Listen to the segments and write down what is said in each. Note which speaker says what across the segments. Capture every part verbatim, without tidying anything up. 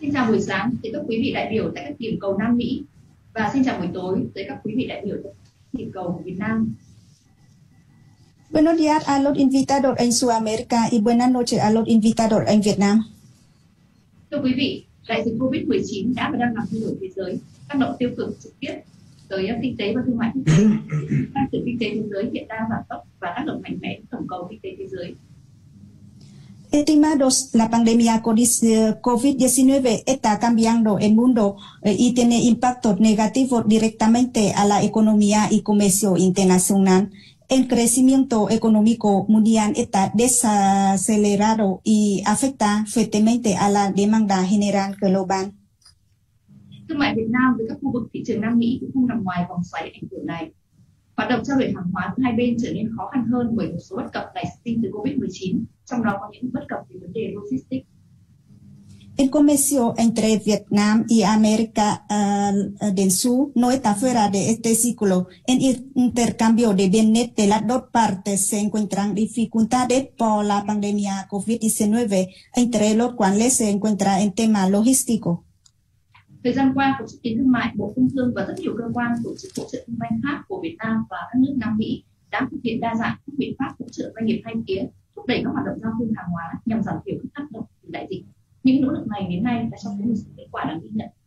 Speaker 1: Xin chào buổi sáng tới các quý vị đại biểu tại các điểm cầu Nam Mỹ và xin chào buổi tối tới các quý vị đại biểu tại các điểm cầu của Việt Nam.
Speaker 2: Buenos días a los invitados en Sudamérica y buenas noches a los invitados en Vietnam.
Speaker 1: Thưa quý vị, đại dịch Covid mười chín đã và đang làm thay đổi thế giới, tác động tiêu cực trực tiếp tới kinh tế và thương mại quốc tế. Tăng trưởng kinh tế thế giới hiện đang giảm tốc và tác động mạnh mẽ đến tổng cầu kinh tế thế giới.
Speaker 2: Estimados, la pandemia COVID diecinueve está cambiando el mundo y tiene impactos negativos directamente a la economía y comercio internacional. El crecimiento económico mundial está desacelerado y afecta fuertemente a la demanda general global.
Speaker 1: Thương mại Việt Nam với các khu vực thị trường Nam Mỹ cũng không nằm ngoài vòng xoáy ảnh hưởng này. Hoạt động trao đổi hàng hóa giữa hai bên trở nên khó khăn hơn bởi một số bất cập nảy sinh từ Covid mười chín, trong đó có những bất cập về vấn đề logistics.
Speaker 2: El comercio entre Vietnam y América uh, del Sur no está fuera de este ciclo. En el intercambio de bienes de las dos partes se encuentran dificultades por la pandemia COVID diecinueve, entre los cuales se encuentra el tema logístico.
Speaker 1: Thời gian qua, Cục xúc tiến thương mại, Bộ Công Thương và rất nhiều cơ quan tổ chức hỗ trợ kinh doanh khác của Việt Nam và các nước Nam Mỹ đã thực hiện đa dạng các biện pháp hỗ trợ doanh nghiệp hai phía, thúc đẩy các hoạt động giao thương hàng hóa nhằm giảm thiểu các tác động từ đại dịch. Những nỗ lực này đến nay đã cho thấy một kết quả đáng ghi nhận.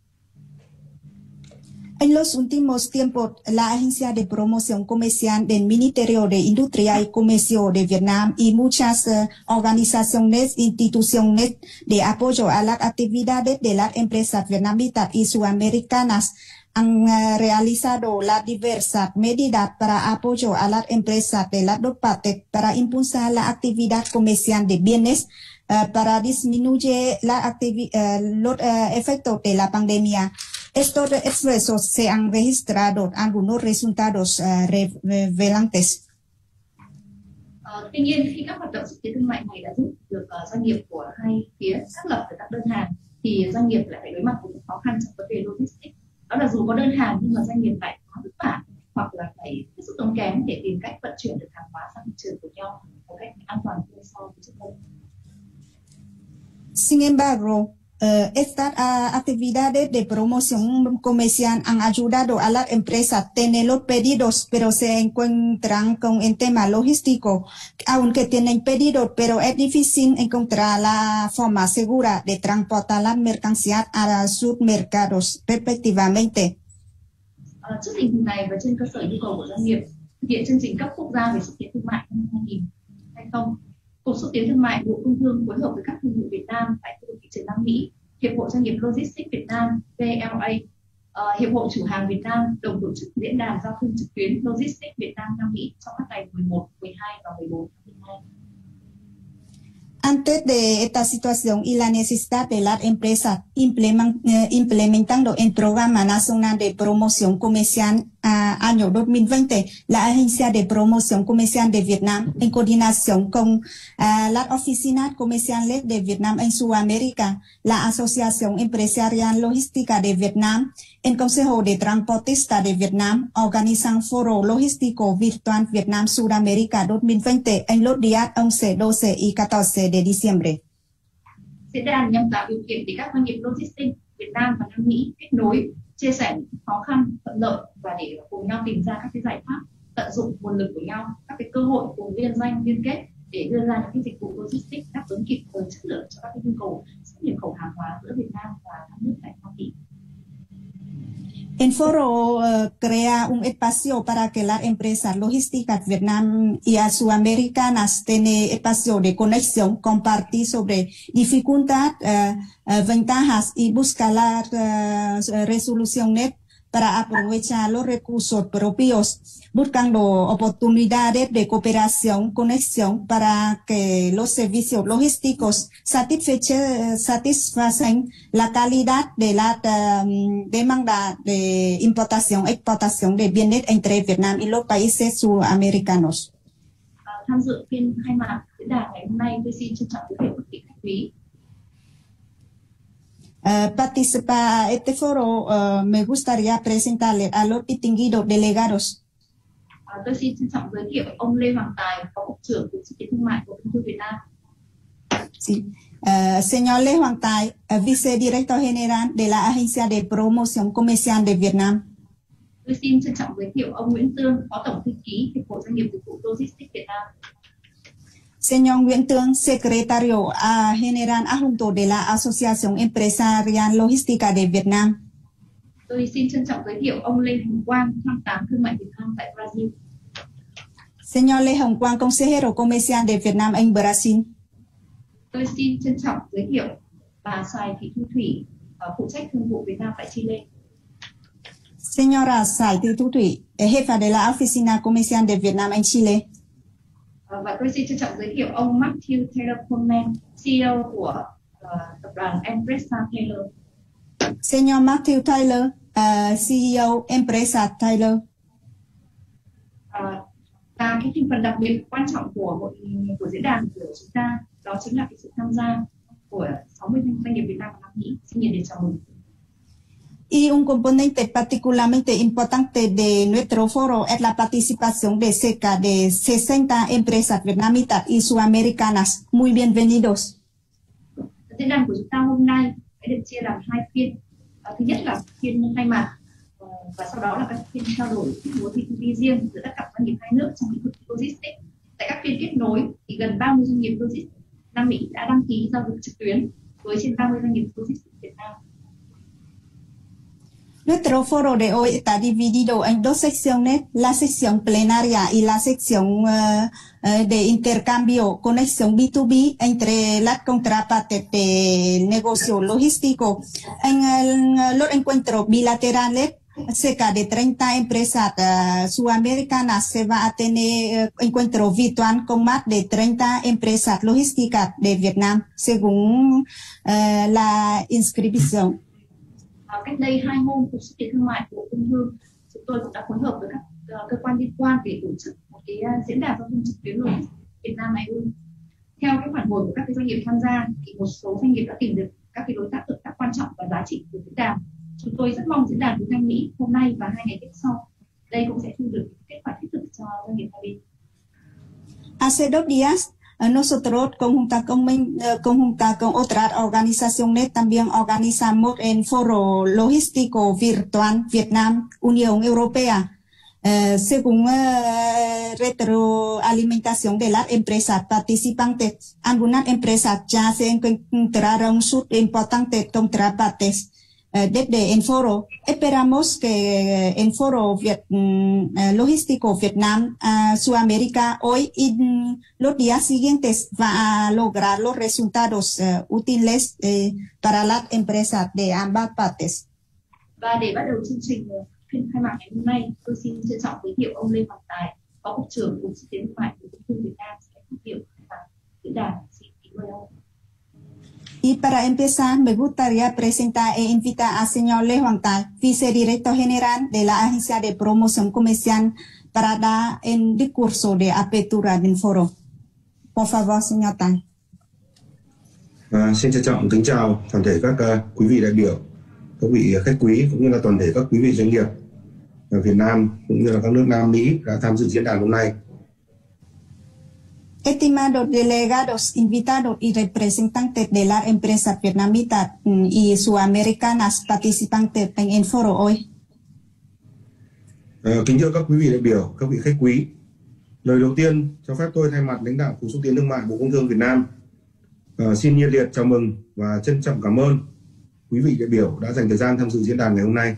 Speaker 2: En los últimos tiempos, la Agencia de Promoción Comercial del Ministerio de Industria y Comercio de Vietnam y muchas uh, organizaciones e instituciones de apoyo a las actividades de las empresas vietnamitas y sudamericanas han uh, realizado las diversas medidas para apoyo a las empresas de las dos partes para impulsar la actividad comercial de bienes, uh, para disminuir la uh, los uh, efectos de la pandemia. Estos esfuerzos se han registrado algunos resultados uh, revelantes.
Speaker 1: Uh, tuy nhiên, khi các hoạt động xúc tiến thương mại này đã giúp được uh, doanh nghiệp của hai phía xác lập được các đơn hàng, thì doanh nghiệp lại phải đối mặt với những khó khăn trong vấn đề logistics. Đó là dù có đơn hàng nhưng mà doanh nghiệp lại có vất vả hoặc là phải hết sức tốn kém để tìm cách vận chuyển được hàng hóa sang thị trường của nhau một cách an toàn hơn so với trước đây.
Speaker 2: Sin embargo, Uh, estas uh, actividades de promoción comercial han ayudado a las empresas a tener los pedidos, pero se encuentran con el tema logístico, aunque tienen pedidos, pero es difícil encontrar la forma segura de transportar las mercancías a sus mercados, respectivamente.
Speaker 1: Uh, trước tình hình này và trên cơ sở nhu cầu của doanh nghiệp, thực hiện chương trình cấp quốc gia về xúc tiến thương mại năm hai nghìn hai mươi, Cục xúc tiến thương mại, Bộ Công Thương phối hợp với các thương hiệu Việt Nam tại khu vực thị trường Nam Mỹ, Hiệp hội Doanh nghiệp Logistics Việt Nam V L A, uh, Hiệp hội Chủ hàng Việt Nam đồng tổ chức diễn đàn giao thương trực tuyến Logistics Việt Nam Nam Mỹ trong các ngày mười một, mười hai và mười bốn tháng mười hai.
Speaker 2: Antes de esta situación y la necesidad de las empresas implementando el Programa Nacional de Promoción Comercial a año dos mil veinte, la Agencia de Promoción Comercial de Vietnam, en coordinación con uh, las oficinas comerciales de Vietnam en Sudamérica, la Asociación Empresarial Logística de Vietnam, el Consejo de Transportistas de Vietnam, organizan Foro Logístico Virtual Vietnam Sudamérica dos mil veinte en los días once, doce y catorce de diciembre.
Speaker 1: Diễn đàn nhằm tạo điều kiện để các doanh nghiệp logistics Việt Nam và Nam Mỹ kết nối, chia sẻ những khó khăn, thuận lợi và để cùng nhau tìm ra các cái giải pháp, tận dụng nguồn lực của nhau, các cái cơ hội cùng liên doanh liên kết để đưa ra những cái dịch vụ logistics đáp ứng kịp thời chất lượng cho các cái nhu cầu xuất nhập khẩu hàng hóa giữa Việt Nam và các nước tại Hoa Kỳ.
Speaker 2: El foro uh, crea un espacio para que las empresas logísticas Vietnam y sudamericanas tengan espacio de conexión, compartir sobre dificultades, uh, uh, ventajas y buscar las uh, resoluciones para aprovechar los recursos propios, buscando oportunidades de cooperación, conexión para que los servicios logísticos satisfacen la calidad de la um, demanda de importación, exportación de bienes entre Vietnam y los países sudamericanos.
Speaker 1: Uh, tham dự phiên khai mạc diễn đàn ngày hôm nay, tôi xin trân trọng giới thiệu các vị khách quý.
Speaker 2: Uh, participa a este foro, uh, me gustaría presentarle a los distinguidos delegados.
Speaker 1: Uh, tôi xin trân trọng giới thiệu ông Lê Hoàng Tài, Phó Cục trưởng Cục xúc tiến thương mại của Công thương Việt Nam.
Speaker 2: Sí. Uh, señor Lê Hoàng Tài, uh, Vicedirector General de la Agencia de Promoción Comercial de Vietnam.
Speaker 1: Tôi xin trân trọng giới thiệu ông Nguyễn Tương, Phó Tổng Thư ký Hiệp hội Doanh nghiệp Dịch vụ Logistics Việt Nam.
Speaker 2: Señor Nguyễn Tương, Secretario uh, General Adjunto de la Asociación Empresarial Logística de Vietnam.
Speaker 1: Tôi xin trân trọng giới thiệu ông Lê Hồng Quang, Tham tán Thương mại Việt Nam tại Brazil.
Speaker 2: Señor Lê Hồng Quang, Consejero Comercial de Vietnam en Brasil.
Speaker 1: Tôi xin trân trọng giới thiệu bà Sài Thị Thu Thủy, uh, phụ trách thương vụ Việt Nam tại Chile.
Speaker 2: Señora Sài Thị Thu Thủy, jefa de la Oficina Comercial de Vietnam en Chile.
Speaker 1: Uh, và tôi xin trân trọng giới thiệu ông Matthew Taylor Coleman, xê e ô của uh, tập đoàn Empresa Taylor.
Speaker 2: Señor Matthew Taylor, uh, xê e ô Empresa Taylor.
Speaker 1: Uh, và cái thành phần đặc biệt quan trọng của hội của diễn đàn của chúng ta đó chính là cái sự tham gia của sáu mươi doanh nghiệp Việt Nam và Nam Mỹ. Xin nhiệt liệt chào mừng.
Speaker 2: Y un componente particularmente importante de nuestro foro es la participación de cerca de sesenta empresas vietnamitas y sudamericanas. Muy bienvenidos.
Speaker 1: Diễn đàn của chúng ta hôm nay sẽ được chia làm hai phiên. À, thứ nhất là phiên khai mạc và sau đó là các phiên trao đổi kết nối bê hai bê riêng giữa tất cả doanh nghiệp hai nước trong lĩnh vực logistics. Tại các phiên kết nối thì gần ba mươi doanh nghiệp logistics Nam Mỹ đã đăng ký giao dịch trực tuyến với trên ba mươi doanh nghiệp logistics Việt Nam.
Speaker 2: Nuestro foro de hoy está dividido en dos secciones, la sección plenaria y la sección uh, uh, de intercambio, conexión B dos B entre las contrapartes de negocio logístico. En el, los encuentros bilaterales, cerca de treinta empresas uh, sudamericanas se va a tener uh, encuentro virtual con más de treinta empresas logísticas de Vietnam, según uh, la inscripción.
Speaker 1: À, cách đây hai hôm, Cục Xúc tiến Thương mại của Bộ Công Thương chúng tôi cũng đã phối hợp với các uh, cơ quan liên quan để tổ chức một cái uh, diễn đàn giao thông trực tuyến logistics Việt Nam e u. Theo cái phản hồi của các cái doanh nghiệp tham gia thì một số doanh nghiệp đã tìm được các cái đối tác hợp tác quan trọng và giá trị của diễn đàn. Chúng tôi rất mong diễn đàn với Nam Mỹ hôm nay và hai ngày tiếp sau đây cũng sẽ thu được kết quả thiết thực cho doanh nghiệp hai bên.
Speaker 2: Hace dos días nosotros conjunta con, conjunta con otras organizaciones también organizamos el foro logístico virtual Vietnam Unión Europea. Uh, según uh, retroalimentación de las empresas participantes, algunas empresas ya se encontraron sus importantes contrapartes. Uh, desde el foro, esperamos que el foro Viet, um, uh, logístico Vietnam, uh, Sudamérica, hoy y um, los días siguientes va a lograr los resultados uh, útiles uh, para las empresas de ambas partes.
Speaker 1: Và để bắt đầu chương trình phiên khai mạc ngày hôm nay, tôi xin trân trọng giới thiệu ông Lê Hoàng Tài, Phó Cục trưởng Cục Xúc tiến Thương mại của Công thương Việt Nam sẽ phát biểu tại diễn đàn. Xin kính mời ông.
Speaker 2: Y para empezar, me gustaría presentar e invitar a señor Lê Hoàng Tài, Vicedirector General de la Agencia de Promoción Comercial, para dar el discurso de apertura del foro. Por favor, señor Tài.
Speaker 3: À, xin trân trọng kính chào toàn thể các uh, quý vị đại biểu, các vị khách quý cũng như là toàn thể các quý vị doanh nghiệp ở Việt Nam cũng như là các nước Nam Mỹ đã tham dự diễn đàn hôm nay.
Speaker 2: Estimados delegados, invitados y representantes de las empresas vietnamitas y sudamericanas participantes en el foro hoy.
Speaker 3: À, kính thưa các quý vị đại biểu, các vị khách quý, lời đầu tiên cho phép tôi thay mặt lãnh đạo Cục Xúc tiến Thương mại Bộ Công thương Việt Nam à, xin nhiệt liệt chào mừng và trân trọng cảm ơn quý vị đại biểu đã dành thời gian tham dự diễn đàn ngày hôm nay.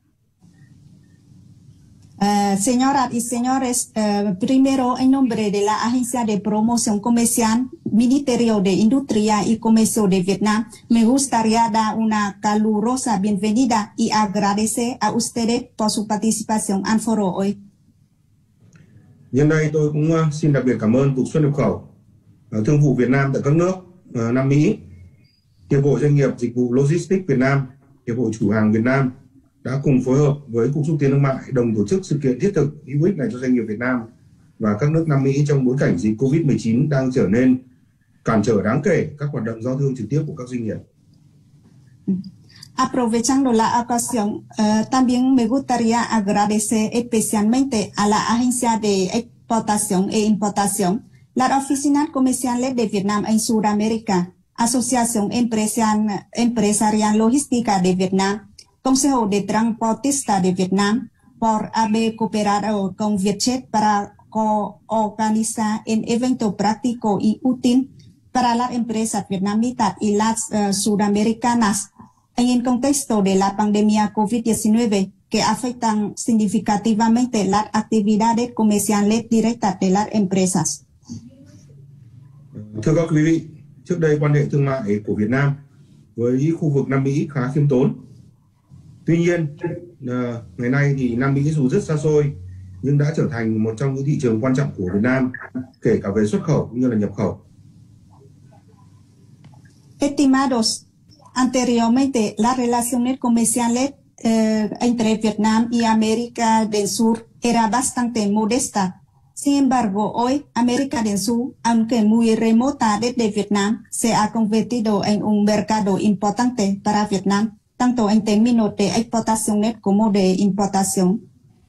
Speaker 2: Uh, señoras y señores, uh, primero en nombre de la Agencia de Promoción Comercial, Ministerio de Industria y Comercio de Vietnam, me gustaría dar una calurosa bienvenida y agradecer a ustedes por su participación al foro hoy.
Speaker 3: Nhân đây tôi cũng uh, xin đặc biệt cảm ơn Cục Xuất nhập khẩu, uh, Thương vụ Việt Nam tại các nước uh, Nam Mỹ, Hiệp hội Doanh nghiệp Dịch vụ Logistics Việt Nam, Hiệp hội Chủ hàng Việt Nam đã cùng phối hợp với Cục Xúc tiến Thương mại đồng tổ chức sự kiện thiết thực hữu ích này cho doanh nghiệp Việt Nam và các nước Nam Mỹ trong bối cảnh dịch Covid mười chín đang trở nên cản trở đáng kể các hoạt động giao thương trực tiếp của các doanh nghiệp.
Speaker 2: Aprovechando la ocasión, uh, también me gustaría agradecer especialmente a la Agencia de Exportación e Importación, las oficinas comerciales de Vietnam en Sudamérica, Asociación Empresarial, Empresarial Logística de Vietnam, Consejo de Transportista de Vietnam, por haber cooperado con Vietjet para organizar un evento práctico y útil para las empresas vietnamitas y las uh, sudamericanas en el contexto de la pandemia COVID diecinueve que afectan significativamente las actividades comerciales directas de las empresas.
Speaker 3: Thưa các quý vị, trước đây quan hệ thương mại của Việt Nam với khu vực Nam Mỹ khá khiêm tốn. Tuy nhiên, ngày nay thì Nam Mỹ dù rất xa xôi nhưng đã trở thành một trong những thị trường quan trọng của Việt Nam, kể cả về xuất khẩu cũng như là nhập khẩu.
Speaker 2: Estimados, anteriormente las relaciones comerciales eh, entre Vietnam y América del Sur era bastante modesta. Sin embargo, hoy América del Sur, aunque muy remota desde Vietnam, se ha convertido en un mercado importante para Vietnam, tanto en términos de exportaciones como de importación.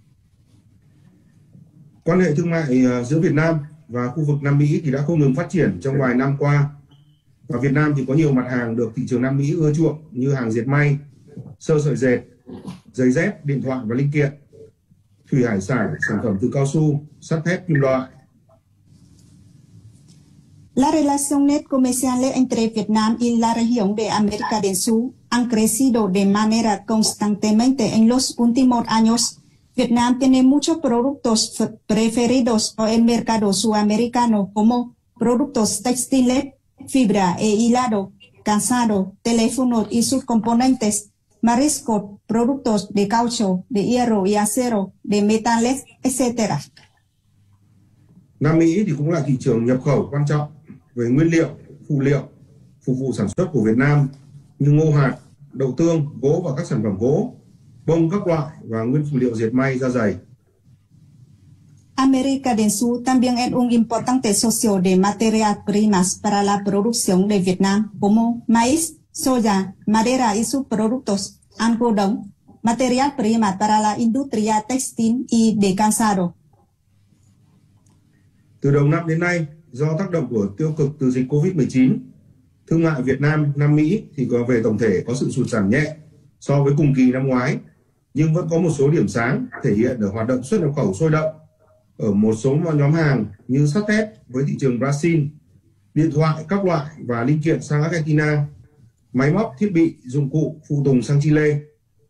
Speaker 3: Quan hệ thương mại giữa Việt Nam và khu vực Nam Mỹ thì đã không ngừng phát triển trong vài năm qua. Và Việt Nam thì có nhiều mặt hàng được thị trường Nam Mỹ ưa chuộng như hàng dệt may, sơ sợi dệt, giày dép, điện thoại và linh kiện, thủy hải sản, sản phẩm từ cao su, sắt thép, kim loại.
Speaker 2: Las relaciones comerciales entre Vietnam y la región de América del Sur han crecido de manera constantemente en los últimos años. Vietnam tiene muchos productos preferidos por el mercado sudamericano como productos textiles, fibra e hilado, calzado, teléfonos y sus componentes, mariscos, productos de caucho, de hierro y acero, de metales, etcétera.
Speaker 3: Nam Mỹ thì cũng là thị trường nhập khẩu quan trọng về nguyên liệu, phụ liệu phục vụ sản xuất của Việt Nam như ngô hạt, đậu tương, gỗ và các sản phẩm gỗ, bông các loại và nguyên phụ liệu dệt may, da giày.
Speaker 2: América del Sur también es un importante socio de materias primas para la producción de Vietnam, como maíz, soya, madera y sus productos, algodón, material prima para la industria textil y de calzado.
Speaker 3: Từ đầu năm đến nay, do tác động của tiêu cực từ dịch Covid mười chín, thương mại Việt Nam Nam Mỹ thì có về tổng thể có sự sụt giảm nhẹ so với cùng kỳ năm ngoái, nhưng vẫn có một số điểm sáng thể hiện ở hoạt động xuất nhập khẩu sôi động ở một số nhóm hàng như sắt thép với thị trường Brazil, điện thoại các loại và linh kiện sang Argentina, máy móc, thiết bị, dụng cụ, phụ tùng sang Chile.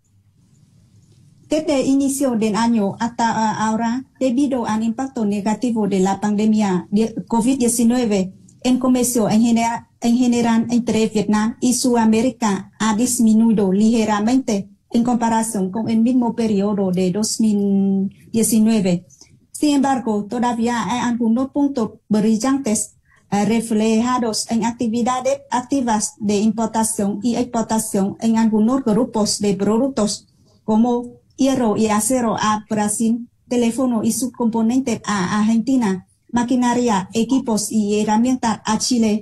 Speaker 2: Desde inicio del año hasta ahora, debido al impacto negativo de la pandemia de COVID diecinueve, el comercio en general, en general entre Vietnam y Sudamérica ha disminuido ligeramente en comparación con el mismo periodo de dos mil diecinueve. Sin embargo, todavía hay algunos puntos brillantes eh, reflejados en actividades activas de importación y exportación en algunos grupos de productos como hierro y acero a Brasil, teléfono y sus componentes a Argentina, maquinaria, equipos y herramientas a Chile.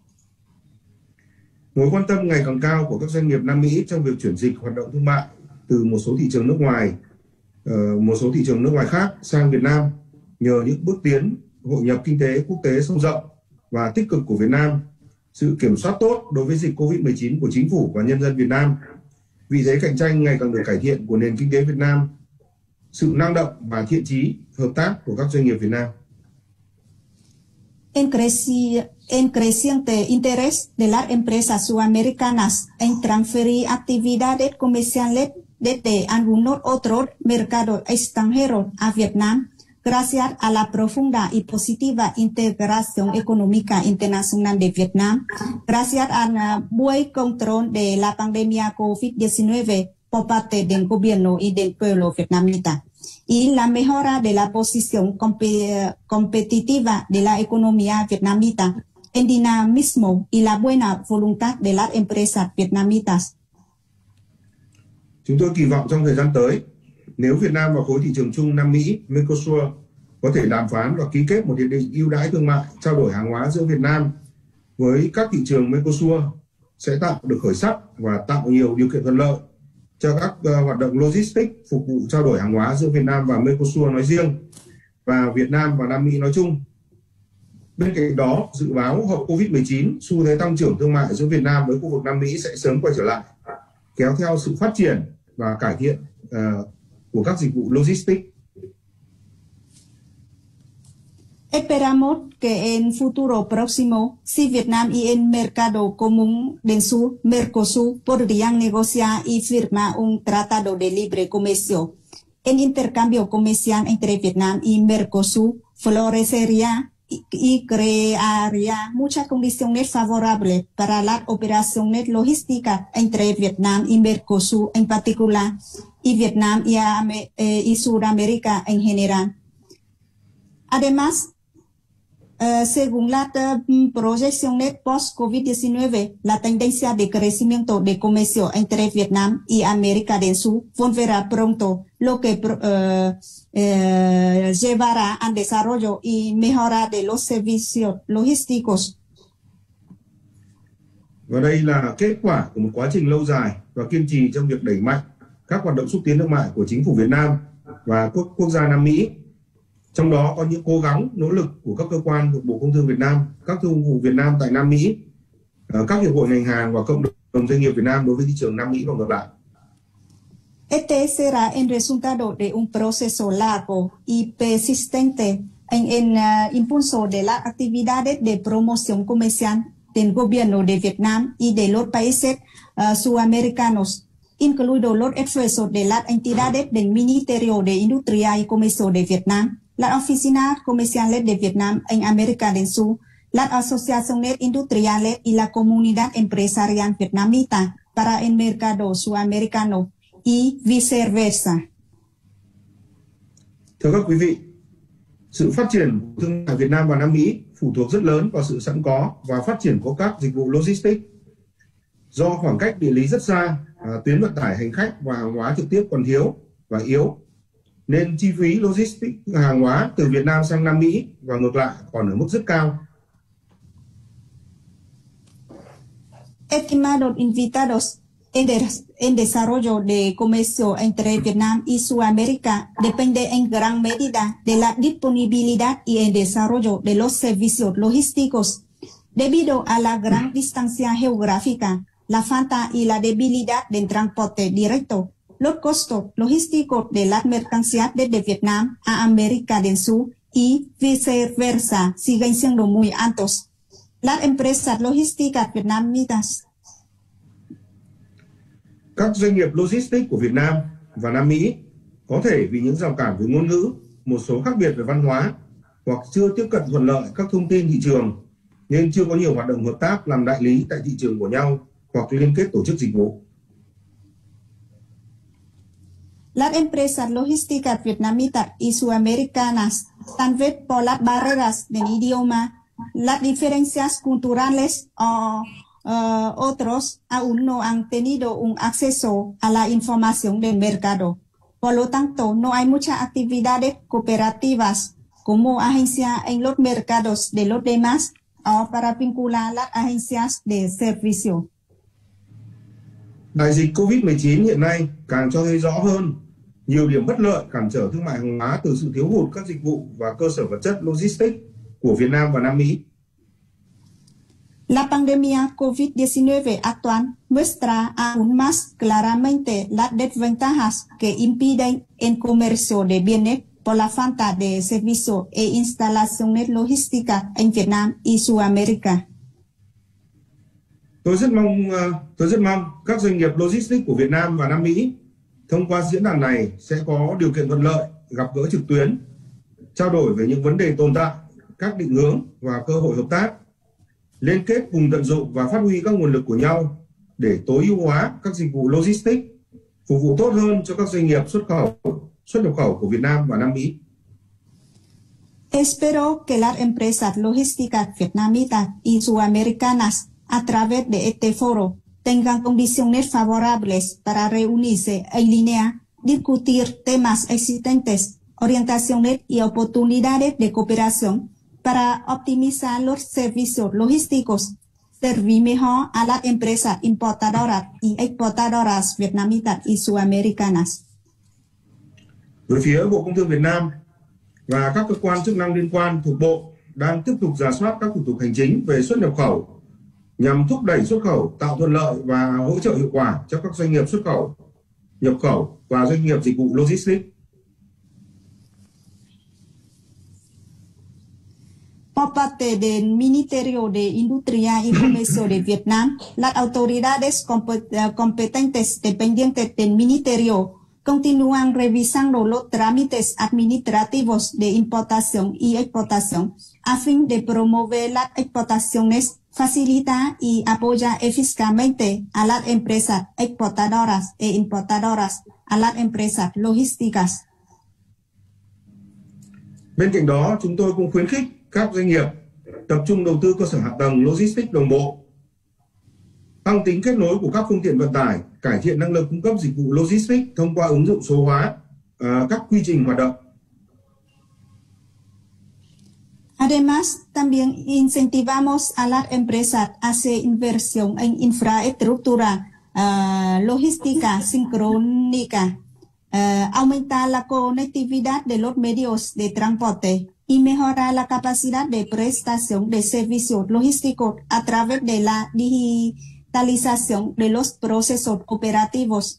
Speaker 3: Mối quan tâm ngày càng cao của các doanh nghiệp Nam Mỹ trong việc chuyển dịch hoạt động thương mại từ một số thị trường nước ngoài, uh, một số thị trường nước ngoài khác sang Việt Nam nhờ những bước tiến hội nhập kinh tế quốc tế sâu rộng và tích cực của Việt Nam, sự kiểm soát tốt đối với dịch Covid mười chín của chính phủ và nhân dân Việt Nam, vị thế cạnh tranh ngày càng được cải thiện của nền kinh tế Việt Nam, sự năng động và thiện chí hợp tác của các doanh nghiệp Việt Nam.
Speaker 2: En, creci en creciente interés de las empresas sudamericanas en transferir actividades comerciales desde algunos otros mercados extranjeros a Vietnam, gracias a la profunda y positiva integración económica internacional de Vietnam, gracias al buen control de la pandemia COVID diecinueve por parte del gobierno y del pueblo vietnamita, y la mejora de la posición comp competitiva de la economía vietnamita, el dinamismo y la buena voluntad de las empresas vietnamitas.
Speaker 3: Chúng tôi kỳ vọng trong thời gian tới, nếu Việt Nam và khối thị trường chung Nam Mỹ, Mercosur có thể đàm phán và ký kết một hiệp định ưu đãi thương mại trao đổi hàng hóa giữa Việt Nam với các thị trường Mercosur sẽ tạo được khởi sắc và tạo nhiều điều kiện thuận lợi cho các uh, hoạt động logistics phục vụ trao đổi hàng hóa giữa Việt Nam và Mercosur nói riêng và Việt Nam và Nam Mỹ nói chung. Bên cạnh đó, dự báo hậu Covid mười chín, xu thế tăng trưởng thương mại giữa Việt Nam với khu vực Nam Mỹ sẽ sớm quay trở lại, kéo theo sự phát triển và cải thiện uh, của các dịch vụ logistics.
Speaker 2: Esperamos que en futuro próximo, si Vietnam y el mercado común del sur, Mercosur, podrían negociar y firmar un tratado de libre comercio. El intercambio comercial entre Vietnam y Mercosur florecería y, y crearía muchas condiciones favorables para las operaciones logísticas entre Vietnam y Mercosur en particular, y Vietnam y, eh, y Sudamérica en general. Además, Uh, según las uh, proyecciones post-COVID diecinueve, la tendencia de crecimiento de comercio entre Vietnam y América del Sur volverá pronto, lo que uh, uh, llevará al desarrollo y mejora de los servicios logísticos.
Speaker 3: Và đây là kết quả của một quá trình lâu dài và kiên trì trong việc đẩy mạnh các hoạt động xúc tiến thương mại của chính phủ Việt Nam và quốc, quốc gia Nam Mỹ. Trong đó có những cố gắng, nỗ lực của các cơ quan thuộc Bộ Công Thương Việt Nam, các thương vụ Việt Nam tại Nam Mỹ, các hiệp hội ngành hàng và cộng đồng doanh nghiệp Việt Nam đối với thị trường Nam Mỹ và ngược lại.
Speaker 2: Este será el resultado de un proceso largo y persistente en el uh, impulso de las actividades de promoción comercial del gobierno de Vietnam y de los países uh, sudamericanos, incluidos los esfuerzos de las entidades del Ministerio de Industria y Comercio de Vietnam, las oficinas comerciales de Vietnam en América del Sur, las asociaciones industriales y la comunidad empresarial vietnamita para el mercado sudamericano y viceversa.
Speaker 3: Thưa các quý vị, sự phát triển của thương mại Việt Nam và Nam Mỹ phụ thuộc rất lớn vào sự sẵn có và phát triển của các dịch vụ logistics. Do khoảng cách địa lý rất xa, tuyến vận tải hành khách và hàng hóa trực tiếp còn thiếu và yếu, nên chi phí logistics hàng hóa từ Việt Nam sang Nam Mỹ và ngược lại còn ở mức rất cao.
Speaker 2: Estimados invitados, el desarrollo de comercio entre Vietnam y Sudamérica depende en gran medida de la disponibilidad y el desarrollo de los servicios logísticos. Debido a la gran distancia geográfica, la falta y la debilidad del transporte directo, los costos logísticos de las mercancías desde Vietnam a América del Sur y viceversa siguen siendo muy altos. Las empresas logísticas vietnamitas.
Speaker 3: Các doanh nghiệp logistics của Việt Nam và Nam Mỹ có thể vì những rào cản về ngôn ngữ, một số khác biệt về văn hóa hoặc chưa tiếp cận thuận lợi các thông tin thị trường nên chưa có nhiều hoạt động hợp tác làm đại lý tại thị trường của nhau hoặc liên kết tổ chức dịch vụ.
Speaker 2: Las empresas logísticas vietnamitas y sudamericanas, tal vez por las barreras del idioma, las diferencias culturales o uh, otros, aún no han tenido un acceso a la información del mercado. Por lo tanto, no hay muchas actividades cooperativas como agencia en los mercados de los demás o para vincular las agencias de servicio.
Speaker 3: Đại dịch Covid mười chín hiện nay càng cho thấy rõ hơn nhiều điểm bất lợi cản trở thương mại hàng hóa từ sự thiếu hụt các dịch vụ và cơ sở vật chất logistics của Việt Nam và Nam Mỹ.
Speaker 2: La pandemia COVID diecinueve actual muestra aún más claramente las desventajas que impiden el comercio de bienes por la falta de servicios e instalaciones logísticas en Vietnam y Sudamérica.
Speaker 3: Tôi rất mong, tôi rất mong các doanh nghiệp logistics của Việt Nam và Nam Mỹ thông qua diễn đàn này sẽ có điều kiện thuận lợi gặp gỡ trực tuyến, trao đổi về những vấn đề tồn tại, các định hướng và cơ hội hợp tác, liên kết cùng tận dụng và phát huy các nguồn lực của nhau để tối ưu hóa các dịch vụ logistics, phục vụ tốt hơn cho các doanh nghiệp xuất khẩu, xuất nhập khẩu của Việt Nam và Nam Mỹ.
Speaker 2: Espero que las empresas logísticas vietnamitas y sudamericanas a través de este foro tengan condiciones favorables para reunirse en línea, discutir temas existentes, orientaciones y oportunidades de cooperación para optimizar los servicios logísticos, servir mejor a las empresas importadoras y exportadoras vietnamitas y sudamericanas.
Speaker 3: Về phía Bộ Công Thương Việt Nam và các cơ quan chức năng liên quan thuộc Bộ đang tiếp tục rà soát các thủ tục hành chính về xuất nhập khẩu nhằm thúc đẩy xuất khẩu, tạo thuận lợi và hỗ trợ hiệu quả cho các doanh nghiệp xuất khẩu, nhập khẩu và doanh nghiệp dịch vụ logistics.
Speaker 2: Por parte del Ministerio de Industria y Comercio de Vietnam, las autoridades competentes dependientes del Ministerio continúan revisando los trámites administrativos de importación y exportación a fin de promover las exportaciones, facilitar y apoyar eficazmente a las empresas exportadoras e importadoras, a las empresas logísticas.
Speaker 3: Bên cạnh đó, chúng tôi cũng khuyến khích các doanh nghiệp tập trung đầu tư cơ sở hạ tầng logistics đồng bộ, tăng tính kết nối của các phương tiện vận tải, cải thiện năng lực cung cấp dịch vụ logistics thông qua ứng dụng số hóa uh, các quy trình hoạt động.
Speaker 2: Además, también incentivamos a las empresas a hacer inversión en infraestructura uh, logística sincrónica, uh, aumentar la conectividad de los medios de transporte y mejorar la capacidad de prestación de servicios logísticos a través de la digitalización de los procesos operativos.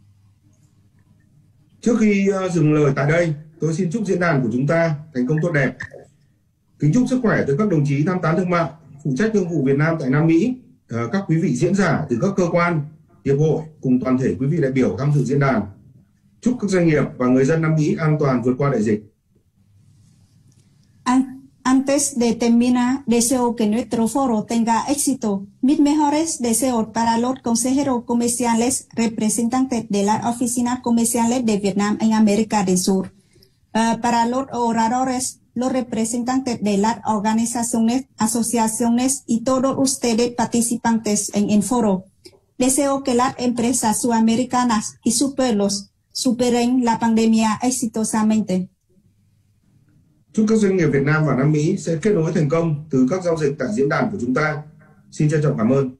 Speaker 3: Trước khi uh, dừng lời tại đây, tôi xin chúc diễn đàn của chúng ta thành công tốt đẹp. Kính chúc sức khỏe tới các đồng chí tham tán thương mại, phụ trách thương vụ Việt Nam tại Nam Mỹ, uh, các quý vị diễn giả từ các cơ quan, hiệp hội cùng toàn thể quý vị đại biểu tham dự diễn đàn. Chúc các doanh nghiệp và người dân Nam Mỹ an toàn vượt qua đại dịch.
Speaker 2: Antes de terminar, deseo que nuestro foro tenga éxito. Mis mejores deseos para los consejeros comerciales representantes de las oficinas comerciales de Vietnam en América del Sur. Uh, para los oradores, los representantes de las organizaciones, asociaciones y todos ustedes participantes en el foro. Deseo que las empresas sudamericanas y sus pueblos superen la pandemia exitosamente.
Speaker 3: Chúc các doanh nghiệp Việt Nam và Nam Mỹ sẽ kết nối thành công từ các giao dịch tại diễn đàn của chúng ta. Xin trân trọng cảm ơn.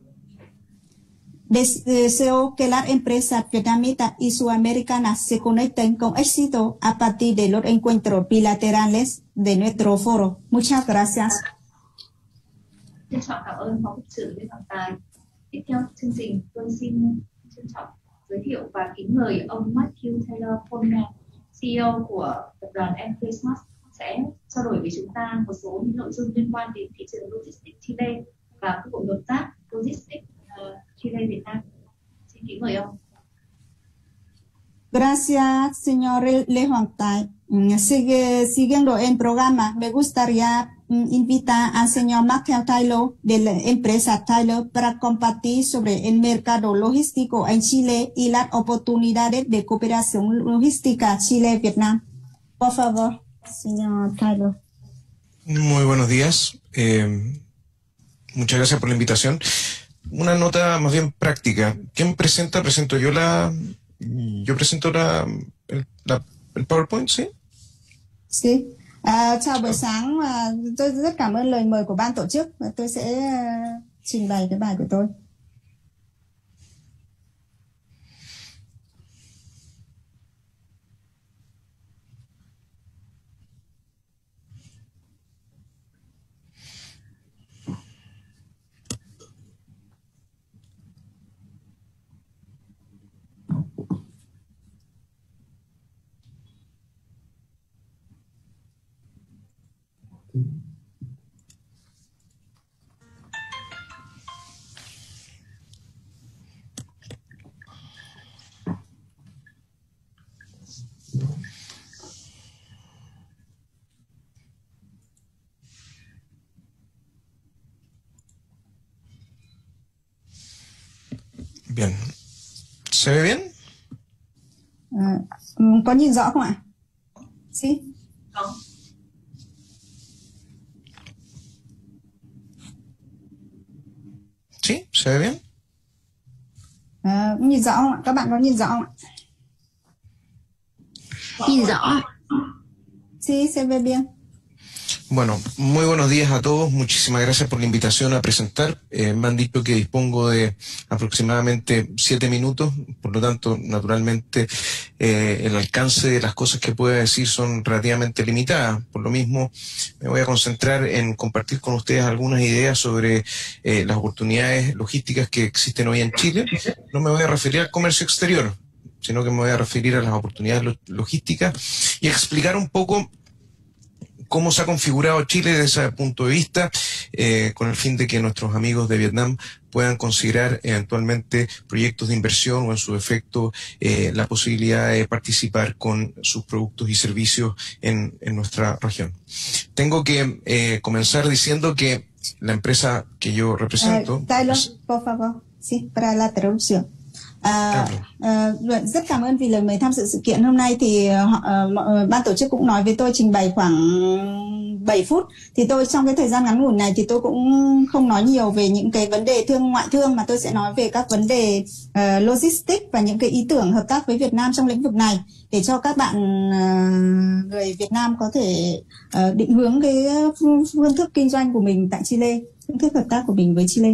Speaker 2: Deseo que las empresas vietnamitas y sudamericanas se conecten con éxito a partir de los encuentros bilaterales de nuestro foro. Muchas gracias.
Speaker 1: Trân trọng cảm ơn Phó Cục trưởng Lê Hoàng Tài. Tiếp theo chương trình, tôi xin trân trọng giới thiệu và kính mời ông Matthew Taylor Polman, xê e ô của tập đoàn em pê Smart, sẽ trao đổi với chúng ta một số những nội dung liên quan đến thị trường logistics Chile và các cuộc hợp tác logistics uh, Chile Việt Nam. Xin kính mời ông.
Speaker 2: Gracias, señor Lê Hoàng Tài. Sigue, siguiendo el programa, me gustaría um, invitar al señor Matthew Taylor de la empresa Taylor para compartir sobre el mercado logístico en Chile y las oportunidades de cooperación logística Chile-Vietnam. Por favor, señor Taylor.
Speaker 4: Muy buenos días. Eh, muchas gracias por la invitación. Una nota más bien práctica. ¿Quién presenta? Presento yo la... Yo presento la, el, la, el PowerPoint, ¿sí?
Speaker 2: Sí. À, chào buổi sáng. À, tôi rất cảm ơn lời mời của ban tổ chức và tôi sẽ uh, trình bày cái bài của tôi.
Speaker 4: Bien. ¿Se ve bien?
Speaker 2: À, có nhìn rõ không ạ? Sí.
Speaker 1: Có.
Speaker 4: ¿Sí? ¿Se ve bien?
Speaker 2: À, nhìn rõ không ạ? Các bạn có nhìn rõ không ạ?
Speaker 5: Nhìn rõ.
Speaker 2: Sí, se ve bien.
Speaker 4: Bueno, muy buenos días a todos. Muchísimas gracias por la invitación a presentar. Eh, me han dicho que dispongo de aproximadamente siete minutos, por lo tanto, naturalmente, eh, el alcance de las cosas que pueda decir son relativamente limitadas. Por lo mismo, me voy a concentrar en compartir con ustedes algunas ideas sobre eh, las oportunidades logísticas que existen hoy en Chile. No me voy a referir al comercio exterior, sino que me voy a referir a las oportunidades lo- logísticas y explicar un poco cómo se ha configurado Chile desde ese punto de vista, eh, con el fin de que nuestros amigos de Vietnam puedan considerar eventualmente proyectos de inversión o en su defecto eh, la posibilidad de participar con sus productos y servicios en, en nuestra región. Tengo que eh, comenzar diciendo que la empresa que yo represento...
Speaker 2: Uh, Taylor, por favor, sí, para la traducción. À, uh, rất cảm ơn vì lời mời tham dự sự kiện hôm nay. Thì uh, uh, ban tổ chức cũng nói với tôi trình bày khoảng bảy phút, thì tôi trong cái thời gian ngắn ngủn này thì tôi cũng không nói nhiều về những cái vấn đề thương ngoại thương, mà tôi sẽ nói về các vấn đề uh, logistics và những cái ý tưởng hợp tác với Việt Nam trong lĩnh vực này, để cho các bạn uh, người Việt Nam có thể uh, định hướng cái phương thức kinh doanh của mình tại Chile, phương thức hợp tác của mình với Chile.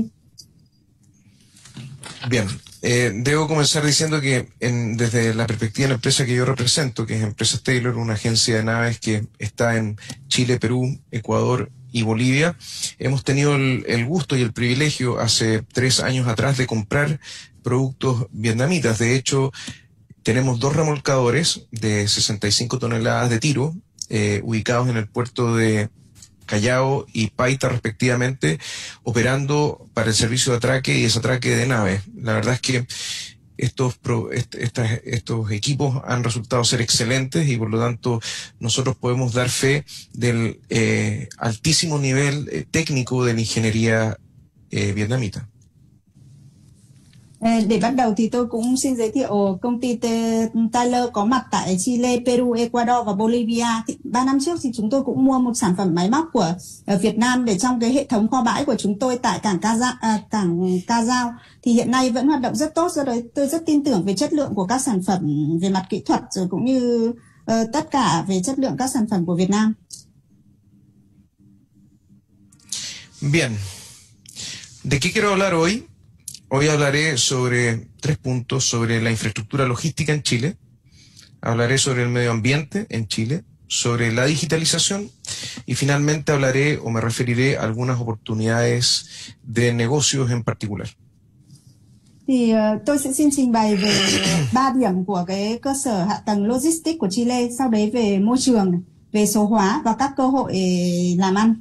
Speaker 4: Bien. Eh, debo comenzar diciendo que en, desde la perspectiva de la empresa que yo represento, que es Empresas Taylor, una agencia de naves que está en Chile, Perú, Ecuador y Bolivia, hemos tenido el, el gusto y el privilegio hace tres años atrás de comprar productos vietnamitas. De hecho, tenemos dos remolcadores de sesenta y cinco toneladas de tiro eh, ubicados en el puerto de Callao y Paita respectivamente, operando para el servicio de atraque y desatraque de naves. La verdad es que estos, pro, est, estas, estos equipos han resultado ser excelentes y por lo tanto nosotros podemos dar fe del eh, altísimo nivel eh, técnico de la ingeniería eh, vietnamita.
Speaker 2: Để bắt đầu thì tôi cũng xin giới thiệu công ty Taylor có mặt tại Chile, Peru, Ecuador và Bolivia. Thì ba năm trước thì chúng tôi cũng mua một sản phẩm máy móc của Việt Nam để trong cái hệ thống kho bãi của chúng tôi tại cảng Ca Giao, à, cảng Ca Giao thì hiện nay vẫn hoạt động rất tốt. Do đó tôi rất tin tưởng về chất lượng của các sản phẩm về mặt kỹ thuật, rồi cũng như uh, tất cả về chất lượng các sản phẩm của Việt Nam.
Speaker 4: Bien. ¿De qué quiero hablar hoy? Hoy hablaré sobre tres puntos, sobre la infraestructura logística en Chile, hablaré sobre el medio ambiente en Chile, sobre la digitalización y finalmente hablaré o me referiré a algunas oportunidades de negocios en particular.
Speaker 2: Thì uh, tôi sẽ xin trình bày về ba điểm của cái cơ sở hạ tầng logistics của Chile, sau đấy về môi trường, về số hóa và các cơ hội làm ăn.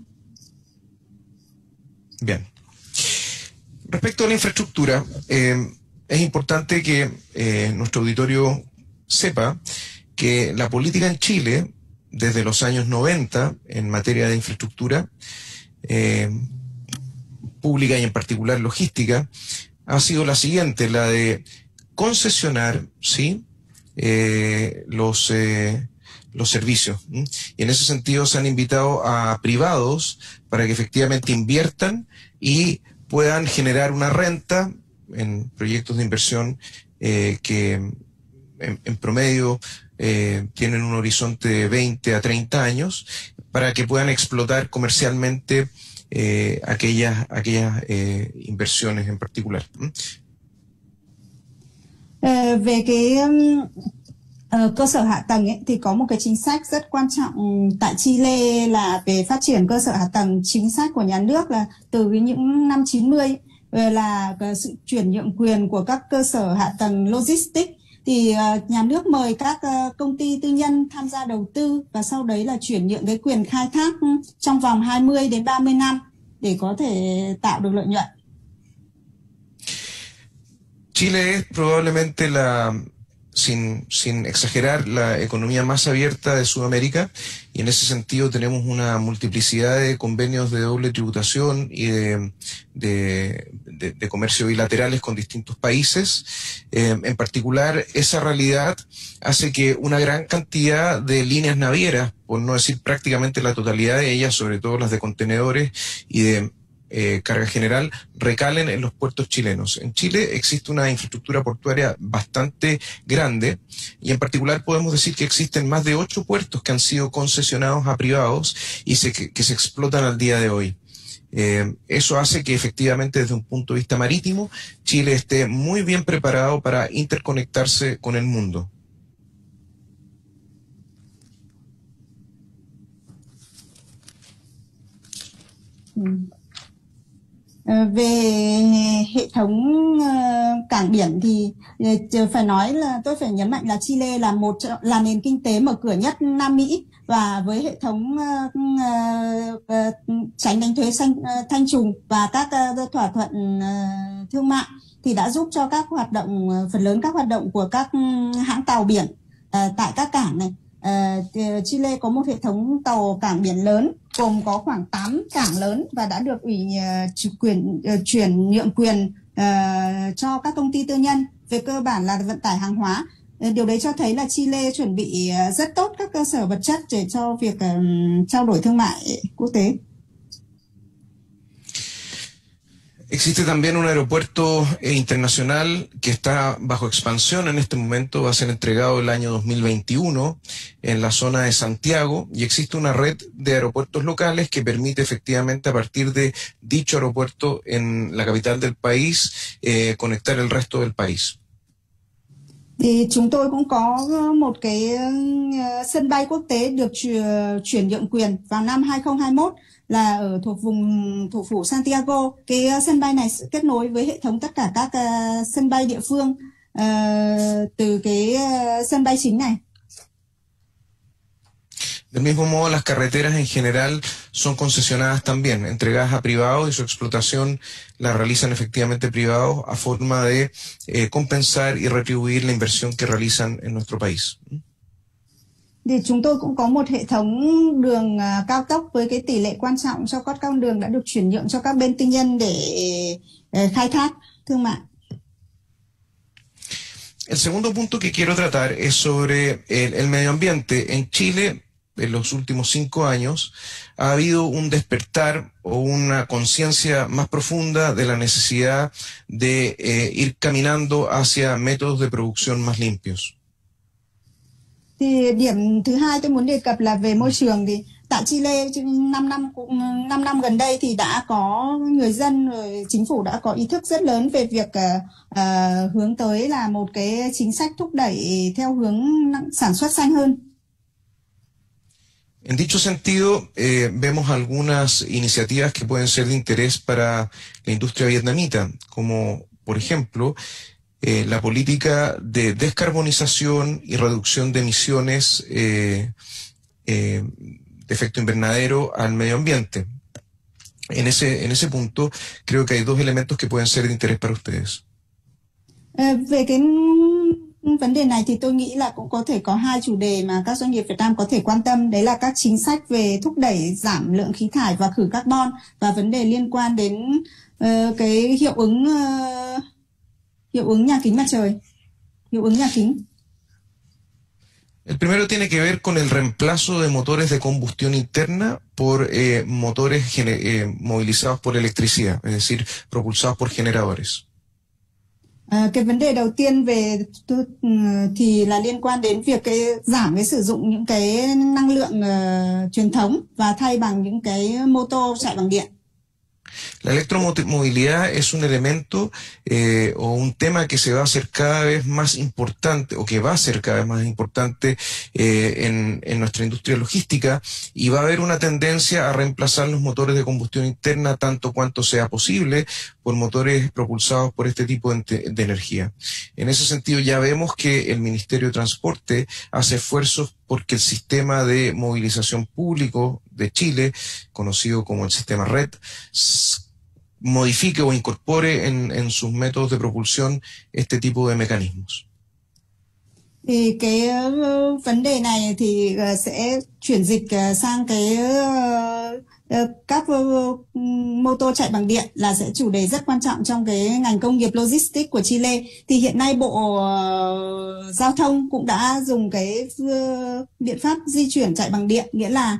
Speaker 4: Bien. Respecto a la infraestructura, eh, es importante que eh, nuestro auditorio sepa que la política en Chile, desde los años noventa, en materia de infraestructura eh, pública y en particular logística, ha sido la siguiente, la de concesionar, ¿sí? eh, los, eh, los servicios. ¿sí? Y en ese sentido se han invitado a privados para que efectivamente inviertan y puedan generar una renta en proyectos de inversión eh, que en, en promedio eh, tienen un horizonte de veinte a treinta años para que puedan explotar comercialmente eh, aquellas, aquellas eh, inversiones en particular. ¿Mm?
Speaker 2: Uh, về cái um, uh, cơ sở hạ tầng ấy, thì có một cái chính sách rất quan trọng tại Chile là về phát triển cơ sở hạ tầng. Chính sách của nhà nước là từ những năm chín mươi là sự chuyển nhượng quyền của các cơ sở hạ tầng logistics, thì uh, nhà nước mời các uh, công ty tư nhân tham gia đầu tư và sau đấy là chuyển nhượng cái quyền khai thác trong vòng hai mươi đến ba mươi năm để có thể tạo được lợi nhuận.
Speaker 4: Chile es probablemente la, sin, sin exagerar, la economía más abierta de Sudamérica y en ese sentido tenemos una multiplicidad de convenios de doble tributación y de, de, de, de comercio bilaterales con distintos países. Eh, en particular, esa realidad hace que una gran cantidad de líneas navieras, por no decir prácticamente la totalidad de ellas, sobre todo las de contenedores y de eh, carga general recalen en los puertos chilenos. En Chile existe una infraestructura portuaria bastante grande y en particular podemos decir que existen más de ocho puertos que han sido concesionados a privados y se, que, que se explotan al día de hoy. Eh, eso hace que efectivamente desde un punto de vista marítimo Chile esté muy bien preparado para interconectarse con el mundo.
Speaker 2: Về hệ thống cảng biển thì phải nói là tôi phải nhấn mạnh là Chile là một là nền kinh tế mở cửa nhất Nam Mỹ, và với hệ thống tránh đánh thuế xanh thanh trùng và các thỏa thuận thương mại thì đã giúp cho các hoạt động phần lớn các hoạt động của các hãng tàu biển tại các cảng này. Uh, Chile có một hệ thống tàu cảng biển lớn gồm có khoảng tám cảng lớn và đã được ủy uh, quyền uh, chuyển nhượng quyền uh, cho các công ty tư nhân, về cơ bản là vận tải hàng hóa. Uh, điều đấy cho thấy là Chile chuẩn bị uh, rất tốt các cơ sở vật chất để cho việc uh, trao đổi thương mại quốc tế.
Speaker 4: Existe también un aeropuerto internacional que está bajo expansión en este momento, va a ser entregado el año dos mil veintiuno en la zona de Santiago, y existe una red de aeropuertos locales que permite efectivamente a partir de dicho aeropuerto en la capital del país eh, conectar el resto del país.
Speaker 2: Thì chúng tôi cũng có một cái uh, sân bay quốc tế được chuyển nhượng quyền vào năm hai không hai mốt là ở thuộc vùng thủ phủ Santiago. Cái uh, sân bay này sẽ kết nối với hệ thống tất cả các uh, sân bay địa phương uh, từ cái uh, sân bay chính này.
Speaker 4: Del mismo modo, las carreteras en general son concesionadas también, entregadas a privados, y su explotación la realizan efectivamente privados a forma de eh, compensar y retribuir la inversión que realizan en nuestro país.
Speaker 2: Thì chúng tôi cũng có một hệ thống đường uh, cao tốc với cái tỷ lệ quan trọng cho các con đường đã được chuyển nhượng cho các bên tư nhân để uh, khai thác thương mại.
Speaker 4: El segundo punto que quiero tratar es sobre el, el medio ambiente. En Chile, en los últimos cinco años, ha habido un despertar o una conciencia más profunda de la necesidad de eh, ir caminando hacia métodos de producción más limpios.
Speaker 2: Thì điểm thứ hai tôi muốn đề cập là về môi trường. Thì tại Chile năm năm năm năm gần đây thì đã có người dân rồi chính phủ đã có ý thức rất lớn về việc uh, uh, hướng tới là một cái chính sách thúc đẩy theo hướng sản xuất xanh hơn.
Speaker 4: En dicho sentido, eh, vemos algunas iniciativas que pueden ser de interés para la industria vietnamita, como, por ejemplo, eh, la política de descarbonización y reducción de emisiones eh, eh, de efecto invernadero al medio ambiente. En ese, en ese punto, creo que hay dos elementos que pueden ser de interés para ustedes.
Speaker 2: Uh, về cái vấn đề này thì tôi nghĩ là cũng có thể có hai chủ đề mà các doanh nghiệp Việt Nam có thể quan tâm. Đấy là các chính sách về thúc đẩy giảm lượng khí thải và khử carbon, và vấn đề liên quan đến uh, cái hiệu ứng uh, hiệu ứng nhà kính mặt trời, hiệu ứng nhà kính.
Speaker 4: El primero tiene que ver con el reemplazo de motores de combustión interna por eh, motores eh, movilizados por electricidad, es decir, propulsados por generadores.
Speaker 2: À, cái vấn đề đầu tiên về thì là liên quan đến việc cái giảm cái sử dụng những cái năng lượng uh, truyền thống và thay bằng những cái mô tô chạy bằng điện.
Speaker 4: La electromovilidad es un elemento eh, o un tema que se va a hacer cada vez más importante, o que va a ser cada vez más importante eh, en, en nuestra industria logística, y va a haber una tendencia a reemplazar los motores de combustión interna tanto cuanto sea posible por motores propulsados por este tipo de, de energía. En ese sentido, ya vemos que el Ministerio de Transporte hace esfuerzos porque el sistema de movilización público de Chile, conocido como el sistema R E D, modifique o incorpore en, en sus métodos de propulsión este tipo de mecanismos.
Speaker 2: Thì cái uh, vấn đề này thì uh, sẽ chuyển dịch uh, sang cái uh, các mô tô chạy bằng điện là sẽ chủ đề rất quan trọng trong cái ngành công nghiệp logistics của Chile. Thì hiện nay Bộ Giao thông cũng đã dùng cái biện pháp di chuyển chạy bằng điện, nghĩa là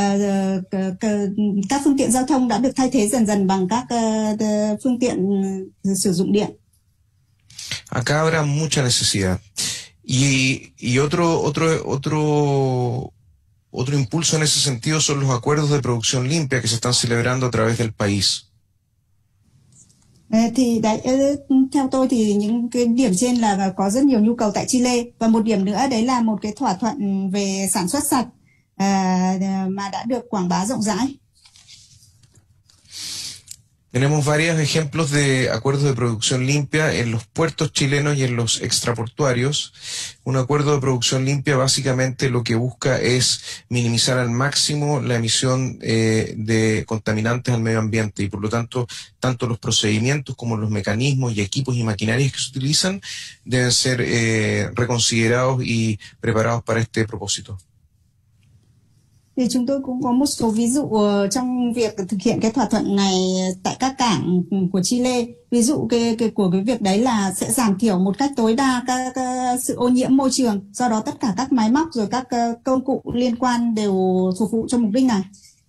Speaker 2: các phương tiện giao thông đã được thay thế dần dần bằng các phương tiện sử dụng điện.
Speaker 4: Acá habrá mucha necesidad. Y, y otro, otro, otro, otro impulso en ese sentido son los acuerdos de producción limpia que se están celebrando a través del país.
Speaker 2: Thì đấy, theo tôi thì những cái điểm trên là có rất nhiều nhu cầu tại Chile, và một điểm nữa đấy là một cái thỏa thuận về sản xuất sạch mà đã được quảng bá rộng rãi.
Speaker 4: Tenemos varios ejemplos de acuerdos de producción limpia en los puertos chilenos y en los extraportuarios. Un acuerdo de producción limpia básicamente lo que busca es minimizar al máximo la emisión eh, de contaminantes al medio ambiente, y por lo tanto, tanto los procedimientos como los mecanismos y equipos y maquinarias que se utilizan deben ser eh, reconsiderados y preparados para este propósito.
Speaker 2: Thì chúng tôi cũng có một số ví dụ trong việc thực hiện cái thỏa thuận này tại các cảng của Chile. Ví dụ cái, cái của cái việc đấy là sẽ giảm thiểu một cách tối đa các, các sự ô nhiễm môi trường. Do đó tất cả các máy móc rồi các công cụ liên quan đều phục vụ cho mục đích này.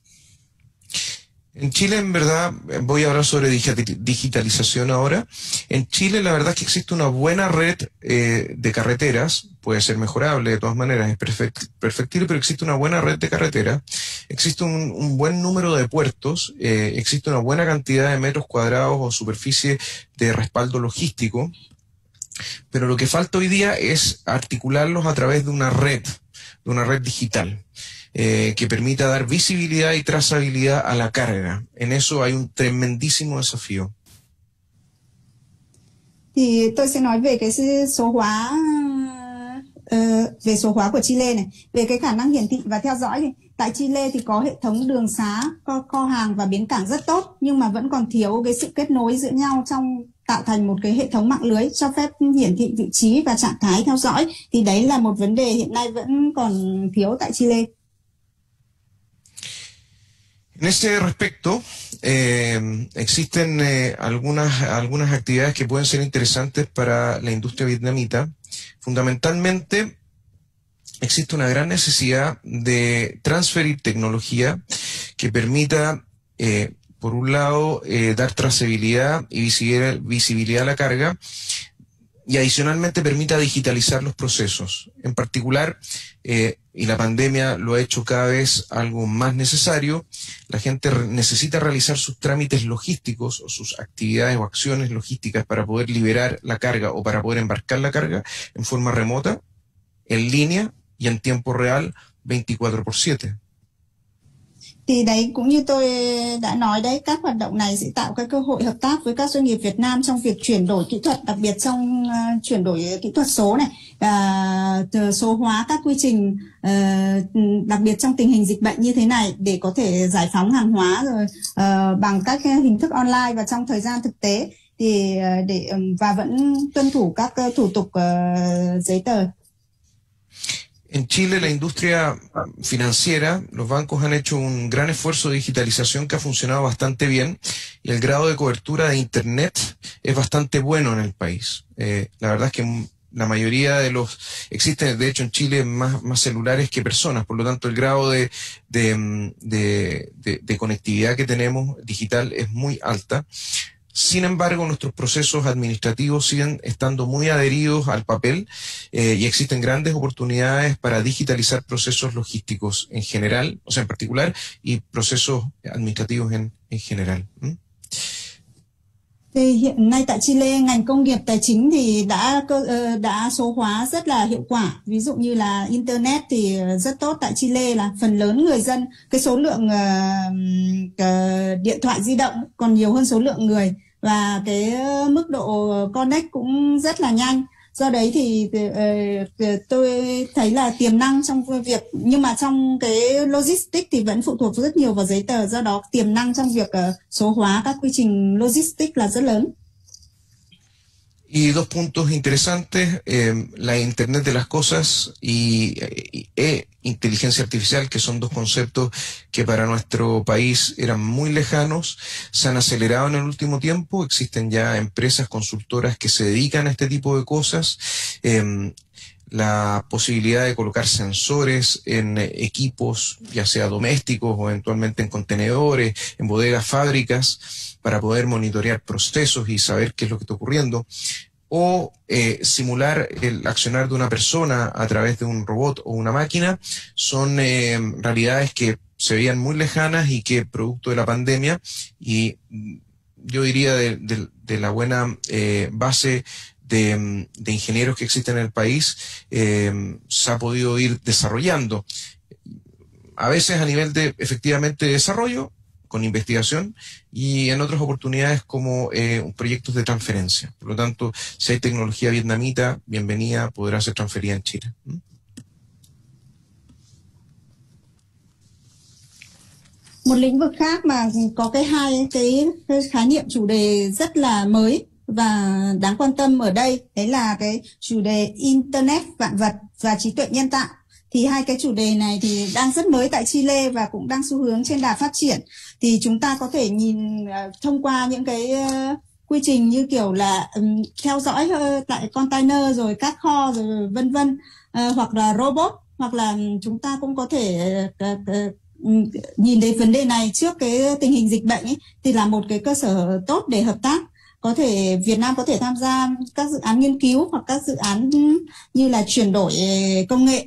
Speaker 4: En Chile, en verdad, voy a hablar sobre digitalización ahora. En Chile, la verdad es que existe una buena red eh, de carreteras. Puede ser mejorable de todas maneras, es perfect, perfectible, pero existe una buena red de carreteras. Existe un, un buen número de puertos. Eh, existe una buena cantidad de metros cuadrados o superficie de respaldo logístico. Pero lo que falta hoy día es articularlos a través de una red, de una red digital. Eh, que permita dar visibilidad y trazabilidad a la carga. En eso hay un tremendísimo desafío.
Speaker 2: Thì tôi sẽ nói về cái số hóa uh, về số hóa của Chile này, về cái khả năng hiển thị và theo dõi. Thì tại Chile thì có hệ thống đường xá, kho, kho hàng và bến cảng rất tốt, nhưng mà vẫn còn thiếu cái sự kết nối giữa nhau trong tạo thành một cái hệ thống mạng lưới cho phép hiển thị vị trí và trạng thái theo dõi. Thì đấy là một vấn đề hiện nay vẫn còn thiếu tại Chile.
Speaker 4: En ese respecto, eh, existen eh, algunas, algunas actividades que pueden ser interesantes para la industria vietnamita. Fundamentalmente, existe una gran necesidad de transferir tecnología que permita, eh, por un lado, eh, dar trazabilidad y visibilidad, visibilidad a la carga, y adicionalmente permita digitalizar los procesos. En particular, eh, y la pandemia lo ha hecho cada vez algo más necesario, la gente re- necesita realizar sus trámites logísticos o sus actividades o acciones logísticas para poder liberar la carga o para poder embarcar la carga en forma remota, en línea y en tiempo real veinticuatro por siete.
Speaker 2: Thì đấy, cũng như tôi đã nói đấy, các hoạt động này sẽ tạo các cơ hội hợp tác với các doanh nghiệp Việt Nam trong việc chuyển đổi kỹ thuật, đặc biệt trong uh, chuyển đổi kỹ thuật số này, uh, số hóa các quy trình, uh, đặc biệt trong tình hình dịch bệnh như thế này, để có thể giải phóng hàng hóa rồi uh, bằng các hình thức online và trong thời gian thực tế, thì uh, để um, và vẫn tuân thủ các uh, thủ tục uh, giấy tờ.
Speaker 4: En Chile, la industria financiera, los bancos han hecho un gran esfuerzo de digitalización que ha funcionado bastante bien, y el grado de cobertura de Internet es bastante bueno en el país. Eh, la verdad es que la mayoría de los... Existen, de hecho, en Chile más, más celulares que personas, por lo tanto, el grado de, de, de, de, de conectividad que tenemos digital es muy alta. Sin embargo, nuestros procesos administrativos siguen estando muy adheridos al papel, eh, y existen grandes oportunidades para digitalizar procesos logísticos en general, o sea, en particular, y procesos administrativos en, en general. ¿Mm?
Speaker 2: Thì hiện nay tại Chile, ngành công nghiệp tài chính thì đã đã số hóa rất là hiệu quả. Ví dụ như là Internet thì rất tốt tại Chile, là phần lớn người dân, cái số lượng uh, uh, điện thoại di động còn nhiều hơn số lượng người, và cái mức độ connect cũng rất là nhanh. Do đấy thì uh, tôi thấy là tiềm năng trong việc, nhưng mà trong cái logistics thì vẫn phụ thuộc rất nhiều vào giấy tờ, do đó tiềm năng trong việc uh, số hóa các quy trình logistics là rất lớn.
Speaker 4: Y dos puntos interesantes, eh, la Internet de las Cosas y, y e inteligencia artificial, que son dos conceptos que para nuestro país eran muy lejanos, se han acelerado en el último tiempo. Existen ya empresas consultoras que se dedican a este tipo de cosas. Eh, la posibilidad de colocar sensores en equipos, ya sea domésticos o eventualmente en contenedores, en bodegas, fábricas, para poder monitorear procesos y saber qué es lo que está ocurriendo, o eh, simular el accionar de una persona a través de un robot o una máquina, son eh, realidades que se veían muy lejanas y que producto de la pandemia y yo diría de, de, de la buena eh, base de, de ingenieros que existen en el país, eh, se ha podido ir desarrollando. A veces a nivel de efectivamente desarrollo, con investigación, y en otras oportunidades como eh, proyectos de transferencia. Por lo tanto, si hay tecnología vietnamita, bienvenida, podrá ser transferida en Chile. ¿Mm?
Speaker 2: Một lĩnh vực khác mà có cái hai cái, cái khái niệm chủ đề rất là mới và đáng quan tâm ở đây, đấy là cái chủ đề Internet vạn vật và trí tuệ nhân tạo. Thì hai cái chủ đề này thì đang rất mới tại Chile và cũng đang xu hướng trên đà phát triển. Thì chúng ta có thể nhìn uh, thông qua những cái uh, quy trình như kiểu là um, theo dõi uh, tại container rồi các kho rồi vân vân, uh, hoặc là robot, hoặc là um, chúng ta cũng có thể uh, uh, um, nhìn đến vấn đề này trước cái tình hình dịch bệnh ấy, thì là một cái cơ sở tốt để hợp tác. Có thể Việt Nam có thể tham gia các dự án nghiên cứu hoặc các dự án như là chuyển đổi công nghệ.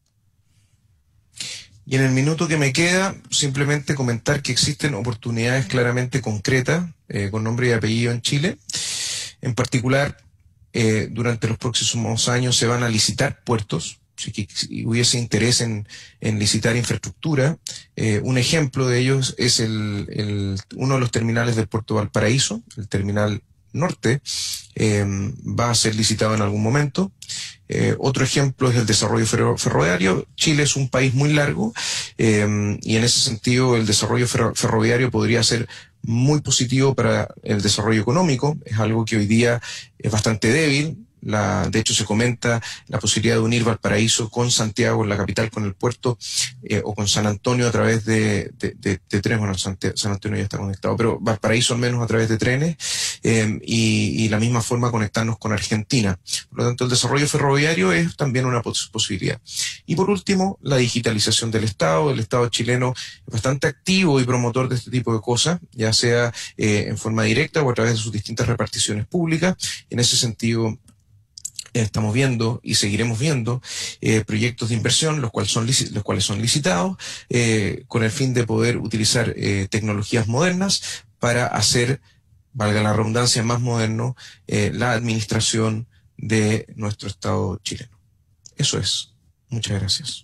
Speaker 4: Y en el minuto que me queda, simplemente comentar que existen oportunidades claramente concretas, eh, con nombre y apellido en Chile. En particular, eh, durante los próximos años se van a licitar puertos, si que hubiese interés en, en licitar infraestructura. Eh, un ejemplo de ellos es el, el, uno de los terminales del puerto de Valparaíso, el terminal norte, eh, va a ser licitado en algún momento. Eh, otro ejemplo es el desarrollo ferro ferroviario. Chile es un país muy largo eh, y en ese sentido el desarrollo ferro ferroviario podría ser muy positivo para el desarrollo económico. Es algo que hoy día es bastante débil. La, de hecho, se comenta la posibilidad de unir Valparaíso con Santiago, la capital, con el puerto, eh, o con San Antonio a través de, de, de, de trenes. Bueno, San, San Antonio ya está conectado, pero Valparaíso al menos a través de trenes, eh, y, y la misma forma conectarnos con Argentina. Por lo tanto, el desarrollo ferroviario es también una pos posibilidad. Y por último, la digitalización del Estado. El Estado chileno es bastante activo y promotor de este tipo de cosas, ya sea eh, en forma directa o a través de sus distintas reparticiones públicas. En ese sentido, estamos viendo y seguiremos viendo eh, proyectos de inversión, los cuales son, los cuales son licitados, eh, con el fin de poder utilizar eh, tecnologías modernas para hacer, valga la redundancia, más moderno eh, la administración de nuestro Estado chileno. Eso es. Muchas gracias.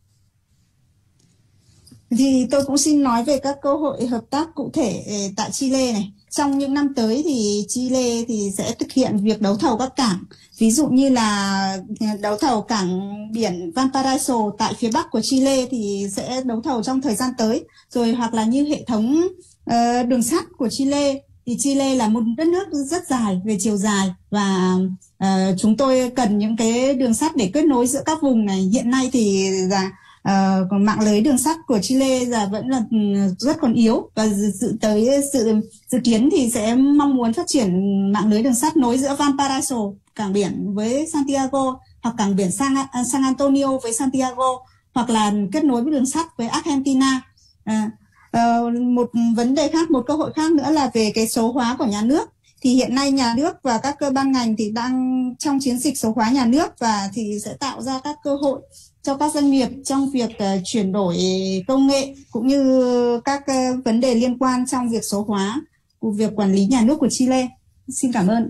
Speaker 2: Thì tôi cũng xin nói về các cơ hội hợp tác cụ thể tại Chile này. Trong những năm tới thì Chile thì sẽ thực hiện việc đấu thầu các cảng. Ví dụ như là đấu thầu cảng biển Valparaíso tại phía bắc của Chile thì sẽ đấu thầu trong thời gian tới. Rồi hoặc là như hệ thống uh, đường sắt của Chile. Thì Chile là một đất nước rất dài về chiều dài và uh, chúng tôi cần những cái đường sắt để kết nối giữa các vùng này. Hiện nay thì là Uh, còn mạng lưới đường sắt của Chile là vẫn là rất còn yếu và dự tới sự dự kiến thì sẽ mong muốn phát triển mạng lưới đường sắt nối giữa Valparaíso, cảng biển, với Santiago, hoặc cảng biển San, San Antonio với Santiago, hoặc là kết nối với đường sắt với Argentina. Uh, uh, một vấn đề khác, một cơ hội khác nữa là về cái số hóa của nhà nước. Thì hiện nay nhà nước và các cơ ban ngành thì đang trong chiến dịch số hóa nhà nước và thì sẽ tạo ra các cơ hội cho các doanh nghiệp trong việc uh, chuyển đổi công nghệ cũng như các uh, vấn đề liên quan trong việc số hóa của việc quản lý nhà nước của Chile. Xin cảm ơn.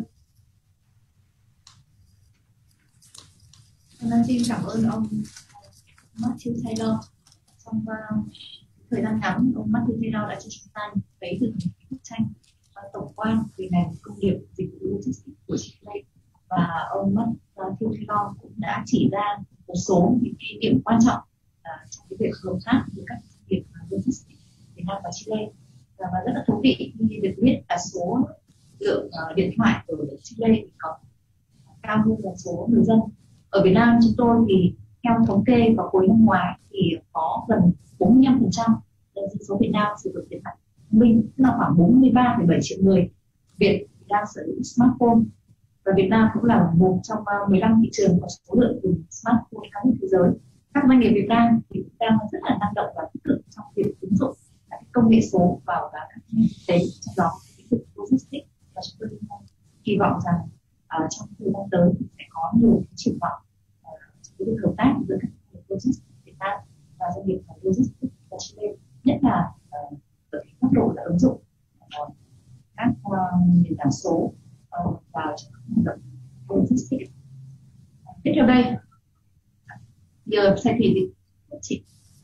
Speaker 1: Xin cảm ơn ông Matthew Taylor. Trong uh, thời gian ngắn, ông Matthew Taylor đã cho chúng ta thấy được một bức tranh uh, tổng quan về ngành công nghiệp dịch vụ logistics của Chile, và ông Matthew Taylor cũng đã chỉ ra một số những cái điểm quan trọng uh, trong cái việc hợp tác với các doanh nghiệp logistics Việt Nam và Chile. Và, và rất là thú vị khi được biết là số lượng uh, điện thoại ở Chile thì có cao hơn là số người dân. Ở Việt Nam chúng tôi thì theo thống kê vào cuối năm ngoái thì có gần bốn mươi lăm phần trăm dân số Việt Nam sử dụng điện thoại thông minh, tức là khoảng bốn mươi ba phẩy bảy triệu người Việt đang sở hữu smartphone. Và Việt Nam cũng là một trong mười lăm thị trường có số lượng dùng smartphone cao nhất thế giới. Các doanh nghiệp Việt Nam thì cũng đang rất là năng động và tích cực trong việc ứng dụng các công nghệ số vào các kinh tế, trong đó lĩnh vực logistics, và chúng tôi kỳ vọng rằng uh, trong thời gian tới sẽ có nhiều triển vọng uh, trong việc hợp tác giữa các doanh nghiệp logistics Việt Nam và doanh nghiệp logistics của Chile, nhất là uh, ở cái góc độ là ứng dụng uh, các uh, nền tảng số uh, vào trong các hoạt động logistics. Uh, tiếp theo đây, giờ sẽ thì chị.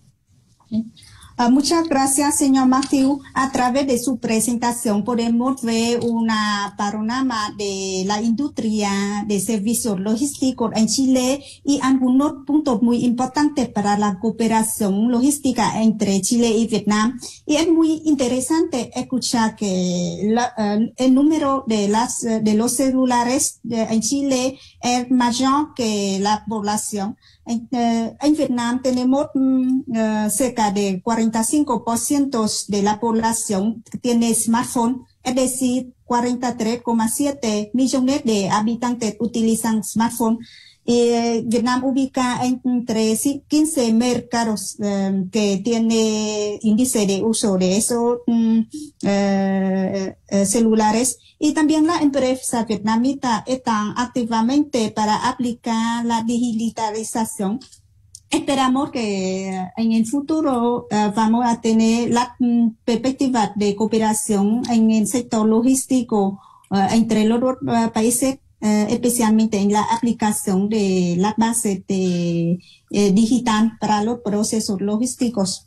Speaker 2: Uh, muchas gracias, señor Matthew. A través de su presentación podemos ver una panorama de la industria de servicios logísticos en Chile y algunos puntos muy importantes para la cooperación logística entre Chile y Vietnam. Y es muy interesante escuchar que la, uh, el número de, las, de los celulares de, en Chile es mayor que la población. En, uh, en Vietnam tenemos uh, cerca de cuarenta y cinco por ciento de la población que tiene smartphone, es decir, cuarenta y tres coma siete millones de habitantes utilizan smartphone. Y uh, Vietnam ubica entre quince mercados uh, que tiene índice de uso de esos um, uh, uh, celulares. Y también la empresa vietnamita están activamente para aplicar la digitalización. Esperamos que en el futuro uh, vamos a tener la um, perspectiva de cooperación en el sector logístico uh, entre los dos uh, países, uh, especialmente en la aplicación de las bases de, uh, digital para los procesos logísticos.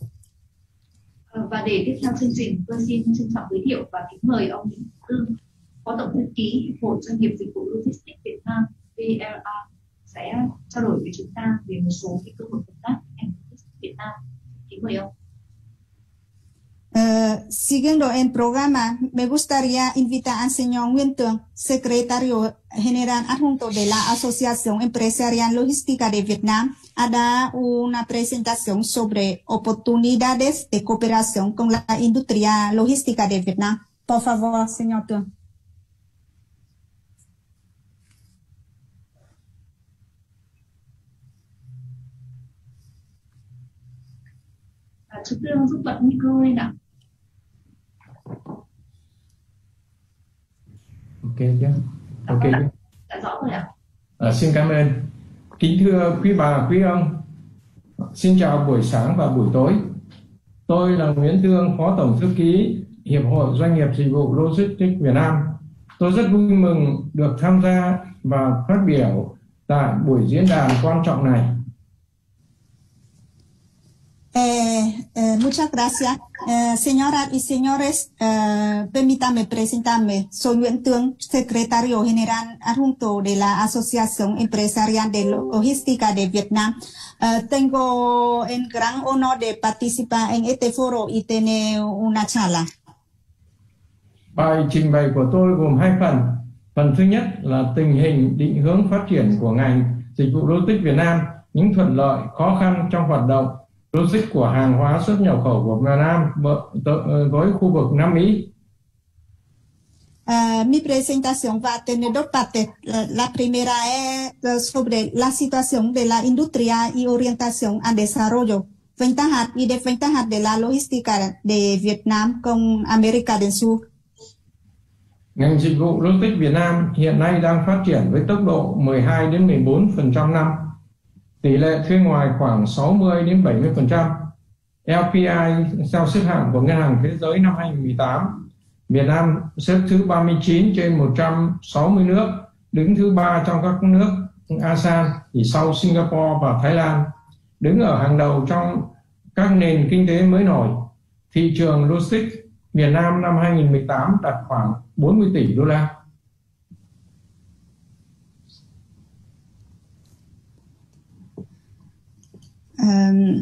Speaker 1: Và để tiếp theo chương trình, tôi xin trân trọng giới thiệu và kính mời ông Nguyễn Cương, Phó Tổng thư ký Hiệp hội Doanh nghiệp Dịch vụ Logistics Việt Nam V L A sẽ trao đổi với chúng ta về một số cái cơ hội hợp tác ngành logistics Việt Nam. Kính mời ông.
Speaker 2: Uh, siguiendo el programa, me gustaría invitar al señor Nguyen Tuong, secretario general adjunto de la Asociación Empresarial Logística de Vietnam, a dar una presentación sobre oportunidades de cooperación con la industria logística de Vietnam. Por favor, señor Tuong.
Speaker 1: À, chú Tương giúp bật micro lên ạ.
Speaker 5: Ok chứ? Ok chứ?
Speaker 1: Đã rõ rồi ạ.
Speaker 5: À, xin cảm ơn. Kính thưa quý bà, quý ông, xin chào buổi sáng và buổi tối. Tôi là Nguyễn Thương, Phó Tổng thư ký Hiệp hội Doanh nghiệp Dịch vụ Logistics Việt Nam. Tôi rất vui mừng được tham gia và phát biểu tại buổi diễn đàn quan trọng này.
Speaker 2: Eh, eh, muchas gracias. Eh, señoras y señores, eh, permítanme presentarme. Soy Nguyễn Tuong, secretario general adjunto de la Asociación Empresarial de Logística de Vietnam. Eh, tengo el gran honor de participar en este foro y tener una charla.
Speaker 5: Bài trình bày của tôi gồm hai phần. Phần thứ nhất là tình hình định hướng phát triển của ngành dịch vụ logistics Việt Nam, những thuận lợi, khó khăn trong hoạt động logistics của hàng hóa xuất nhập khẩu của Việt Nam với khu vực Nam Mỹ.
Speaker 2: Uh, mi presentación va a tener dos partes. La, la primera es sobre la situación de la industria y orientación al desarrollo, ventajas y desventajas de la logística de Vietnam con América del Sur.
Speaker 5: Ngành dịch vụ logistics Việt Nam hiện nay đang phát triển với tốc độ mười hai đến mười bốn phần trăm năm. Tỷ lệ thuê ngoài khoảng sáu mươi đến bảy mươi phần trăm. L P I theo xếp hạng của Ngân hàng Thế giới năm hai không một tám, Việt Nam xếp thứ ba mươi chín trên một trăm sáu mươi nước, đứng thứ ba trong các nước a sê an, chỉ sau Singapore và Thái Lan, đứng ở hàng đầu trong các nền kinh tế mới nổi. Thị trường logistics Việt Nam năm hai không một tám đạt khoảng bốn mươi tỷ đô la.
Speaker 2: Um,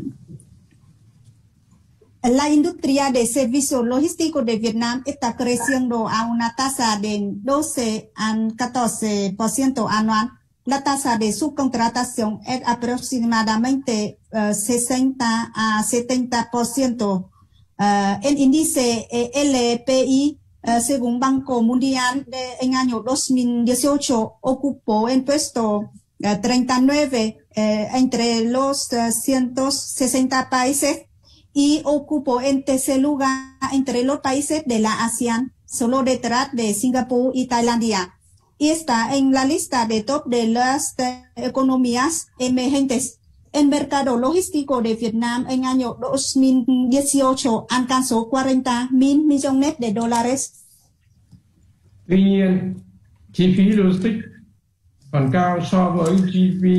Speaker 2: la industria de servicios logísticos de Vietnam está creciendo a una tasa de doce a catorce por ciento anual, la tasa de subcontratación es aproximadamente uh, sesenta a setenta por ciento. Uh, el índice L P I, uh, según Banco Mundial, de, en año dos mil dieciocho ocupó el puesto uh, treinta y nueve uh, entre los uh, ciento sesenta países y ocupó en tercer lugar entre los países de la ASEAN, solo detrás de Singapur y Tailandia. Y está en la lista de top de las de economías emergentes. El mercado logístico de Vietnam en año dos mil dieciocho alcanzó cuarenta mil millones de dólares.
Speaker 5: Tuy nhiên, chi phí logistics còn cao so với G D P,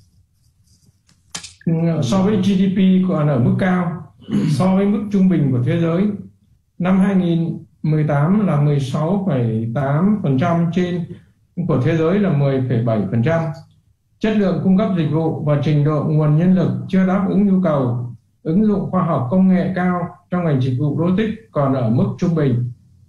Speaker 5: so với G D P còn ở mức cao so với mức trung bình của thế giới. Năm hai nghìn mười tám là mười sáu phẩy tám phần trăm trên của thế giới là mười phẩy bảy phần trăm. Chất lượng cung cấp dịch vụ và trình độ nguồn nhân lực chưa đáp ứng nhu cầu. Ứng dụng khoa học công nghệ cao trong ngành dịch vụ logistics còn ở mức trung bình.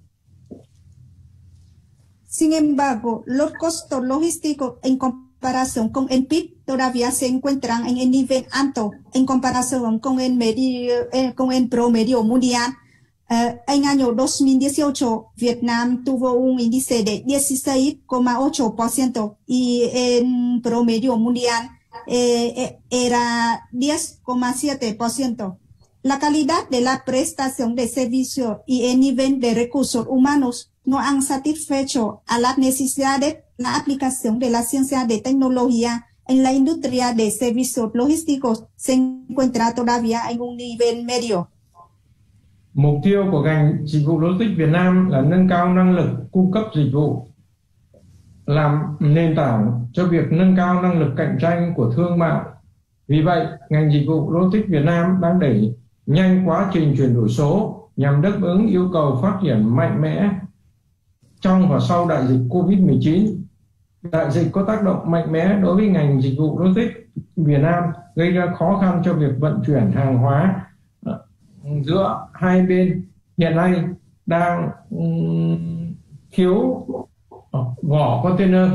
Speaker 2: Sin embargo, los costos logísticos en comparación con el P I B todavía se encuentran en el nivel alto en comparación con el, medio, eh, con el promedio mundial. Uh, en año dos mil dieciocho, Vietnam tuvo un índice de dieciséis coma ocho por ciento y en promedio mundial eh, era diez coma siete por ciento. La calidad de la prestación de servicios y el nivel de recursos humanos no han satisfecho a las necesidades. La aplicación de la ciencia de tecnología en la industria de servicios logísticos se encuentra todavía en un nivel medio.
Speaker 5: Mục tiêu của ngành dịch vụ logistics Việt Nam là nâng cao năng lực cung cấp dịch vụ, làm nền tảng cho việc nâng cao năng lực cạnh tranh của thương mại. Vì vậy, ngành dịch vụ logistics Việt Nam đang đẩy nhanh quá trình chuyển đổi số nhằm đáp ứng yêu cầu phát triển mạnh mẽ trong và sau đại dịch covid mười chín. Đại dịch có tác động mạnh mẽ đối với ngành dịch vụ logistics Việt Nam, gây ra khó khăn cho việc vận chuyển hàng hóa giữa hai bên. Hiện nay đang um, thiếu vỏ container.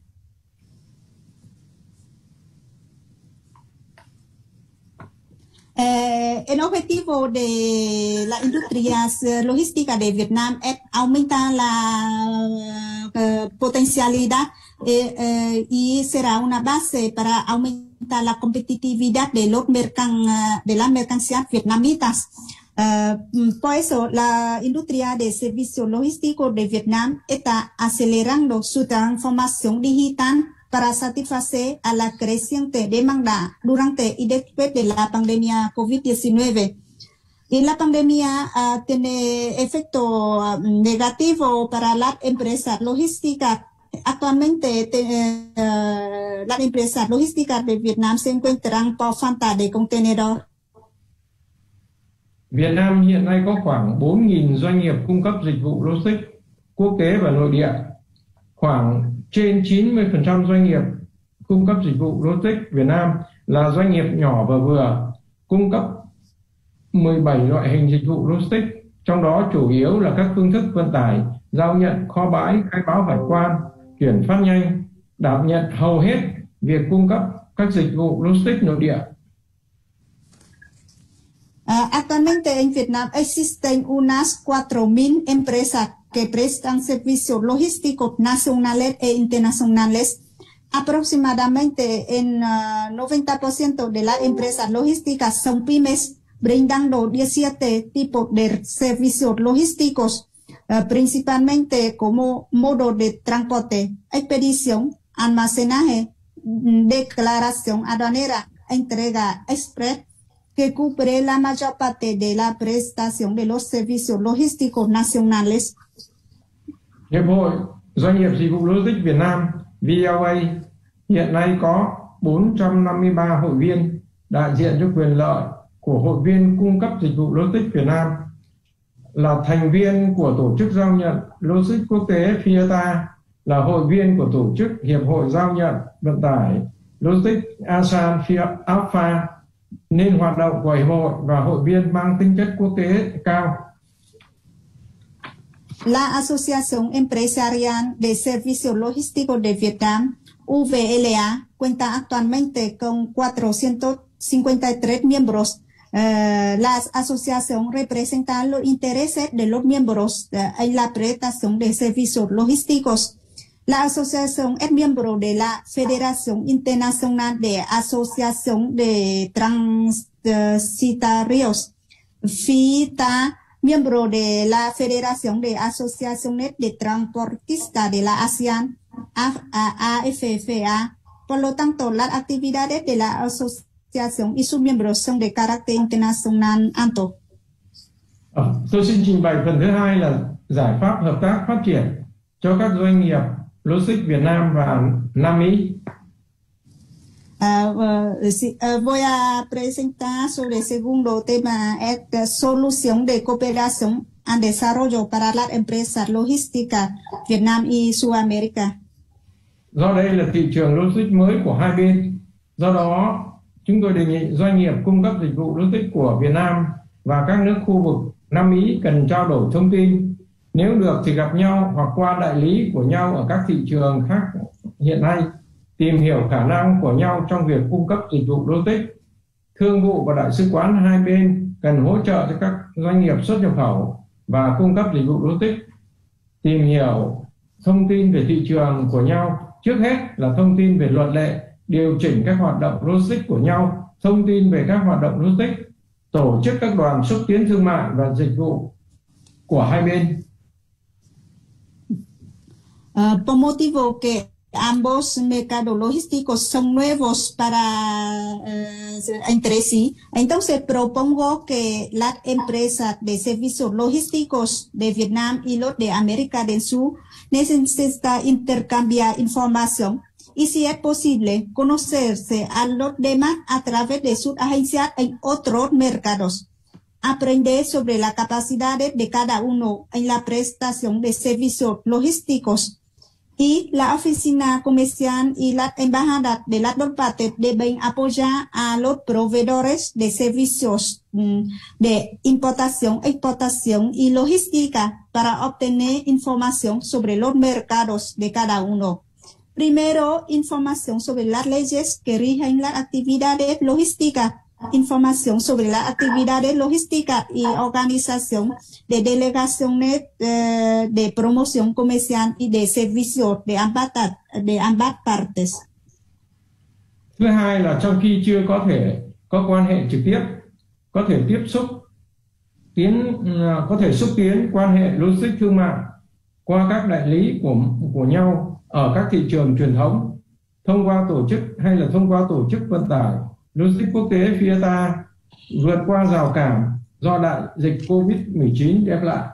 Speaker 2: Eh, el objetivo de la industria logística de Vietnam es aumentar la uh, potencialidad eh, eh, y será una base para aumentar la competitividad de los mercan, uh, de las mercancías vietnamitas. Uh, por eso, la industria de servicios logísticos de Vietnam está acelerando su transformación digital para satisfacer a la creciente demanda durante y después de la pandemia covid diecinueve. Y la pandemia uh, tiene efecto uh, negativo para las empresas logísticas. Actualmente, te, uh, las empresas logísticas de Vietnam se encuentran por falta de contenedores.
Speaker 5: Việt Nam hiện nay có khoảng bốn nghìn doanh nghiệp cung cấp dịch vụ logistics quốc tế và nội địa. Khoảng trên chín mươi phần trăm doanh nghiệp cung cấp dịch vụ logistics Việt Nam là doanh nghiệp nhỏ và vừa, cung cấp mười bảy loại hình dịch vụ logistics, trong đó chủ yếu là các phương thức vận tải, giao nhận, kho bãi, khai báo hải quan, chuyển phát nhanh, đảm nhận hầu hết việc cung cấp các dịch vụ logistics nội địa.
Speaker 2: Uh, actualmente en Vietnam existen unas cuatro mil empresas que prestan servicios logísticos nacionales e internacionales. Aproximadamente en uh, noventa por ciento de las empresas logísticas son pymes, brindando diecisiete tipos de servicios logísticos, uh, principalmente como modo de transporte, expedición, almacenaje, declaración aduanera, entrega express, que cubre la mayor parte de la prestación de los servicios logísticos nacionales.
Speaker 5: Hiệp hội Doanh nghiệp Dịch vụ Logistics Việt Nam V L A hiện nay có bốn trăm năm mươi ba hội viên, đại diện cho quyền lợi của hội viên cung cấp dịch vụ Logistics Việt Nam, là thành viên của tổ chức giao nhận Logistics quốc tế F I A T A, là hội viên của tổ chức Hiệp hội giao nhận vận tải Logistics ASEAN A F A, nên hoạt động của hiệp hội và hội viên mang tính chất quốc tế cao.
Speaker 2: La Asociación Empresarial de Servicios Logísticos de Vietnam U V L A cuenta actualmente con cuatrocientos cincuenta y tres miembros. Uh, la asociación representa los intereses de los miembros uh, en la prestación de servicios logísticos. La asociación es miembro de la Federación Internacional de Asociación de Transitarios, FITA, miembro de la Federación de Asociaciones de Transportistas de la ASEAN, A F F A. Por lo tanto, las actividades de la asociación y sus miembros son de carácter internacional alto.
Speaker 5: À, tôi xin trình bày phần thứ hai là giải pháp hợp tác phát triển cho các doanh nghiệp logistics Việt Nam và Nam Mỹ.
Speaker 2: Uh, uh, sí, uh, voy a presentar sobre el segundo tema, es uh, solución de cooperación al desarrollo para las empresas logísticas Việt Nam y Sudamérica.
Speaker 5: Do đây là thị trường logistics mới của hai bên, do đó chúng tôi đề nghị doanh nghiệp cung cấp dịch vụ logistics của Việt Nam và các nước khu vực Nam Mỹ cần trao đổi thông tin, nếu được thì gặp nhau hoặc qua đại lý của nhau ở các thị trường khác hiện nay, tìm hiểu khả năng của nhau trong việc cung cấp dịch vụ logistics. Thương vụ và đại sứ quán hai bên cần hỗ trợ cho các doanh nghiệp xuất nhập khẩu và cung cấp dịch vụ logistics, tìm hiểu thông tin về thị trường của nhau, trước hết là thông tin về luật lệ, điều chỉnh các hoạt động logistics của nhau, thông tin về các hoạt động logistics, tổ chức các đoàn xúc tiến thương mại và dịch vụ của hai bên.
Speaker 2: Uh, por motivo que ambos mercados logísticos son nuevos para uh, entre sí, entonces propongo que las empresas de servicios logísticos de Vietnam y los de América del Sur necesitan intercambiar información y, si es posible, conocerse a los demás a través de sus agencias en otros mercados. Aprender sobre las capacidades de cada uno en la prestación de servicios logísticos. Y la oficina comercial y las embajadas de las dos partes deben apoyar a los proveedores de servicios mm, de importación, exportación y logística para obtener información sobre los mercados de cada uno. Primero, información sobre las leyes que rigen las actividades logísticas, información sobre las actividades logísticas y organización de delegaciones eh, de promoción comercial y de servicios de ambas, de ambas partes.
Speaker 5: Thứ hai là trong khi chưa có thể có quan hệ trực tiếp, có thể tiếp xúc tiến có thể xúc tiến quan hệ logistics thương mại qua các đại lý của của nhau ở các thị trường truyền thống, thông qua tổ chức hay là thông qua tổ chức vận tải logistics quốc tế pê i a tê, vượt qua rào cản do đại dịch covid mười chín đem lại.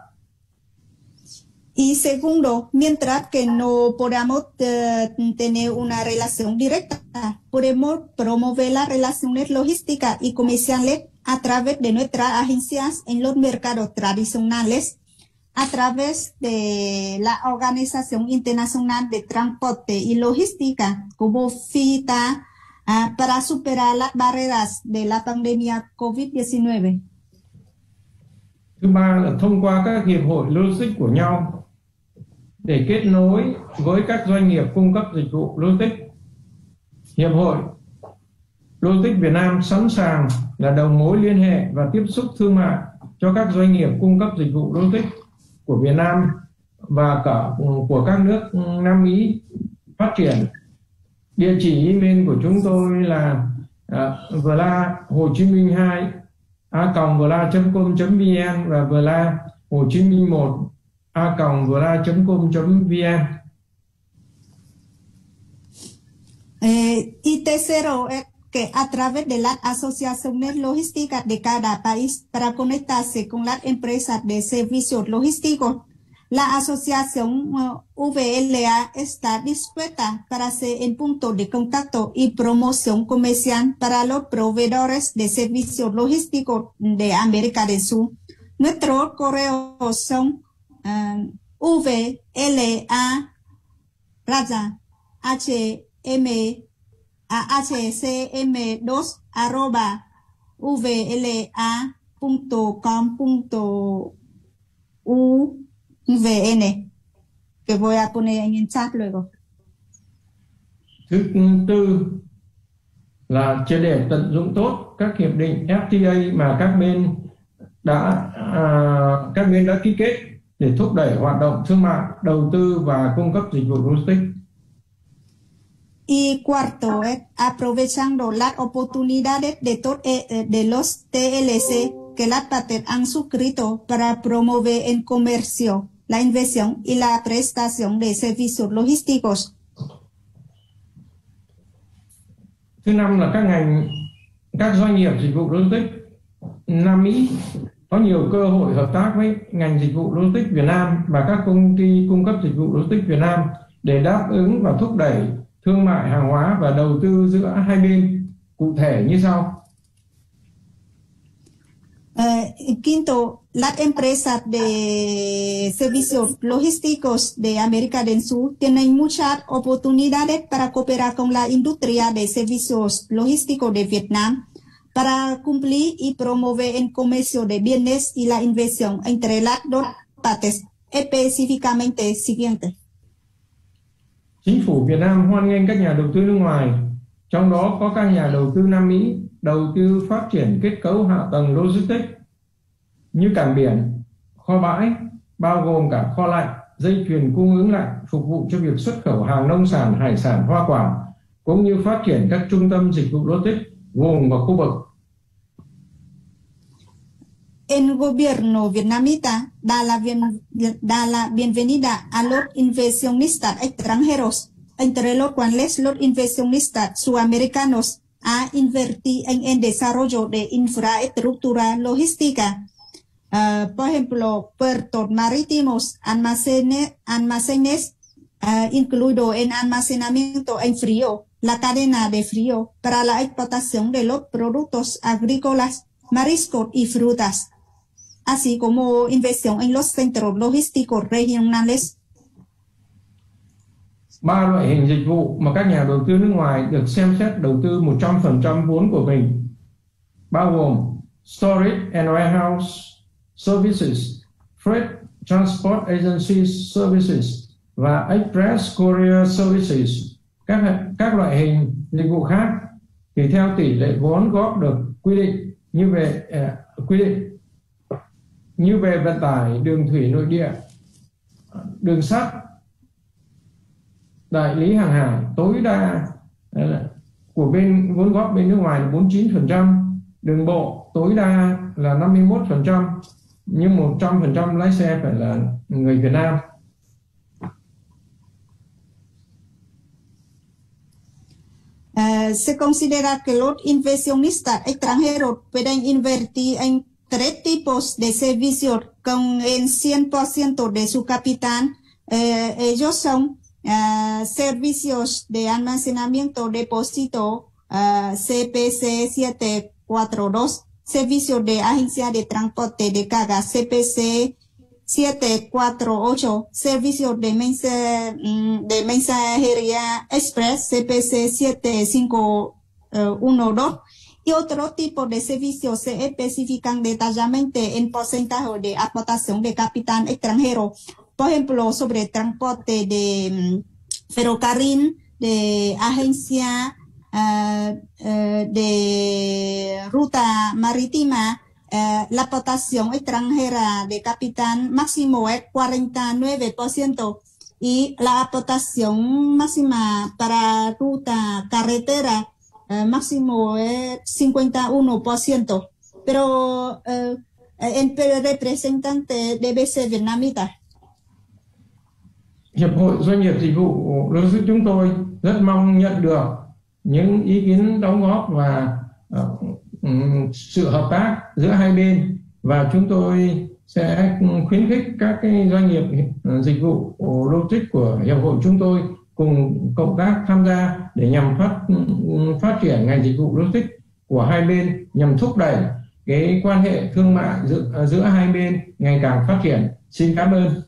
Speaker 2: Y segundo, mientras que no podamos uh, tener una relación directa, podemos promover las relaciones logísticas y comerciales a través de nuestras agencias en los mercados tradicionales, a través de la Organización Internacional de Transporte y Logística, como FITA, uh, para superar las barreras de la pandemia covid diecinueve.
Speaker 5: Thứ ba là thông qua các hiệp hội logistics của nhau để kết nối với các doanh nghiệp cung cấp dịch vụ logistics. Hiệp hội Logistics Việt Nam sẵn sàng là đầu mối liên hệ và tiếp xúc thương mại cho các doanh nghiệp cung cấp dịch vụ logistics của Việt Nam và cả của các nước Nam Mỹ phát triển. Địa chỉ email của chúng tôi là uh, vla hồ chí minh hai a còng vla chấm com chấm vn và vla hồ chí minh một a còng vla chấm com chấm vn.
Speaker 2: Eh, y tercero es que a través de las asociaciones logísticas de cada país para conectarse con las empresas de servicios logísticos, la asociación uh, V L A está dispuesta para ser el punto de contacto y promoción comercial para los proveedores de servicios logísticos de América del Sur. Nuestros correos son uh, V L A raya H M a H C M dos arroba vla punto com punto u v n, que voy a poner en el chat luego.
Speaker 5: Thứ tư là triệt để tận dụng tốt các hiệp định ép tê a mà các bên đã à, các bên đã ký kết để thúc đẩy hoạt động thương mại, đầu tư và cung cấp dịch vụ logistics.
Speaker 2: Y cuarto, eh, aprovechando las oportunidades de, to, eh, de los T L C que las partes han suscrito para promover el comercio, la inversión y la prestación de servicios logísticos.
Speaker 5: Thứ năm là các ngành, các doanh nghiệp dịch vụ logistics Nam Mỹ có nhiều cơ hội hợp tác với ngành dịch vụ logistics Việt Nam và các công ty cung cấp dịch vụ logistics Việt Nam để đáp ứng và thúc đẩy thương mại hàng hóa và đầu tư giữa hai bên, cụ thể như sau.
Speaker 2: Uh, quinto, las empresas de servicios logísticos de América del Sur tienen muchas oportunidades para cooperar con la industria de servicios logísticos de Vietnam para cumplir y promover el comercio de bienes y la inversión entre las dos partes, específicamente siguiente.
Speaker 5: Chính phủ Việt Nam hoan nghênh các nhà đầu tư nước ngoài, trong đó có các nhà đầu tư Nam Mỹ, đầu tư phát triển kết cấu hạ tầng logistics như cảng biển, kho bãi, bao gồm cả kho lạnh, dây chuyền cung ứng lạnh phục vụ cho việc xuất khẩu hàng nông sản, hải sản, hoa quả, cũng như phát triển các trung tâm dịch vụ logistics vùng và khu vực.
Speaker 2: El gobierno vietnamita da la, bien, da la bienvenida a los inversionistas extranjeros, entre los cuales los inversionistas sudamericanos a invertir en el desarrollo de infraestructura logística, uh, por ejemplo, puertos marítimos, almacenes, almacenes uh, incluido en almacenamiento en frío, la cadena de frío para la exportación de los productos agrícolas, mariscos y frutas, así como inversión en los centros logísticos regionales.
Speaker 5: Ba loại hình dịch vụ mà các nhà đầu tư nước ngoài được xem xét đầu tư một trăm phần trăm vốn của mình bao gồm Storage and Warehouse Services, Freight Transport Agency Services và Express Courier Services. Các, các loại hình dịch vụ khác thì theo tỷ lệ vốn góp được quy định như về uh, quy định như về vận tải đường thủy nội địa, đường sắt, đại lý hàng hải tối đa uh, của bên vốn góp bên nước ngoài là bốn mươi chín phần trăm, đường bộ tối đa là năm mươi mốt phần trăm, nhưng một trăm phần trăm lái xe phải là người Việt Nam.
Speaker 2: Uh, se considera que los inversionistas extranjeros pueden invertir en tres tipos de servicios con el cien por ciento de su capital. Uh, ellos son uh, servicios de almacenamiento, depósito, uh, C P C siete cuatro dos, servicios de agencia de transporte de carga, C P C siete cuatro ocho, servicios de, mensa, de mensajería express, C P C siete cinco uno dos, y otro tipo de servicios se especifican detalladamente en porcentaje de aportación de capital extranjero, por ejemplo, sobre transporte de um, ferrocarril, de agencia uh, uh, de ruta marítima. Uh, la aportación extranjera de capital máximo es cuarenta y nueve por ciento y la aportación máxima para ruta carretera uh, máximo es cincuenta y uno por ciento, pero uh, el representante debe ser vietnamita.
Speaker 5: Hiệp hội Doanh nghiệp Dịch vụ Logistics chúng tôi rất mong nhận được những ý kiến đóng góp và uh, sự hợp tác giữa hai bên, và chúng tôi sẽ khuyến khích các cái doanh nghiệp dịch vụ logistics của hiệp hội chúng tôi cùng cộng tác tham gia để nhằm phát phát triển ngành dịch vụ logistics của hai bên, nhằm thúc đẩy cái quan hệ thương mại giữa, giữa hai bên ngày càng phát triển. Xin cảm ơn.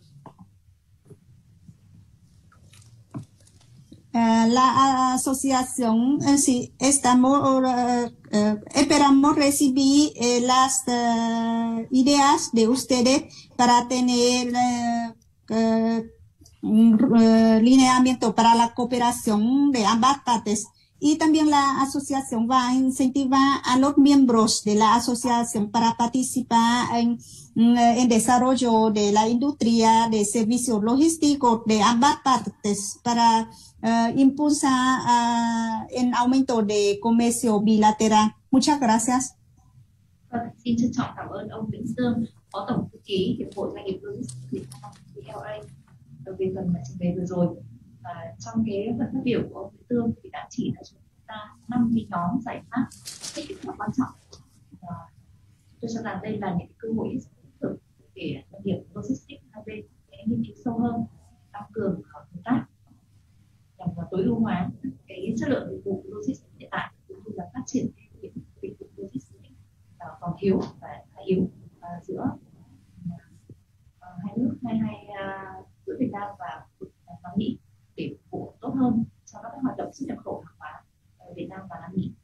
Speaker 2: Uh, la asociación en sí estamos uh, uh, esperamos recibir uh, las uh, ideas de ustedes para tener uh, uh, uh, lineamiento para la cooperación de ambas partes. Y también la asociación va a incentivar a los miembros de la asociación para participar en, en desarrollo de la industria de servicios logísticos de ambas partes para uh, impulsar uh, el aumento de comercio bilateral. Muchas gracias.
Speaker 1: Xin trân trọng cảm ơn ông Vĩnh Dương, Phó Tổng Thư ký Hiệp hội Doanh nghiệp Logistics Việt Nam (vê lờ a) về phần trình bày vừa rồi. Và trong cái phần phát biểu của ông Vĩnh Dương thì đã chỉ ra cho chúng ta năm cái nhóm giải pháp rất là quan trọng. Và tôi cho rằng đây là những cái cơ hội rất tích cực để doanh nghiệp logistics hai bên sẽ nghiên cứu sâu hơn, tăng cường hợp tác nhằm tối ưu hóa cái chất lượng dịch vụ logistics hiện tại cũng như là phát triển những dịch vụ logistics còn thiếu và yếu uh, giữa uh, hai nước hai hai uh, giữa Việt Nam và Nam Mỹ để phục vụ tốt hơn cho các hoạt động xuất nhập khẩu hàng hóa ở Việt Nam và Nam Mỹ.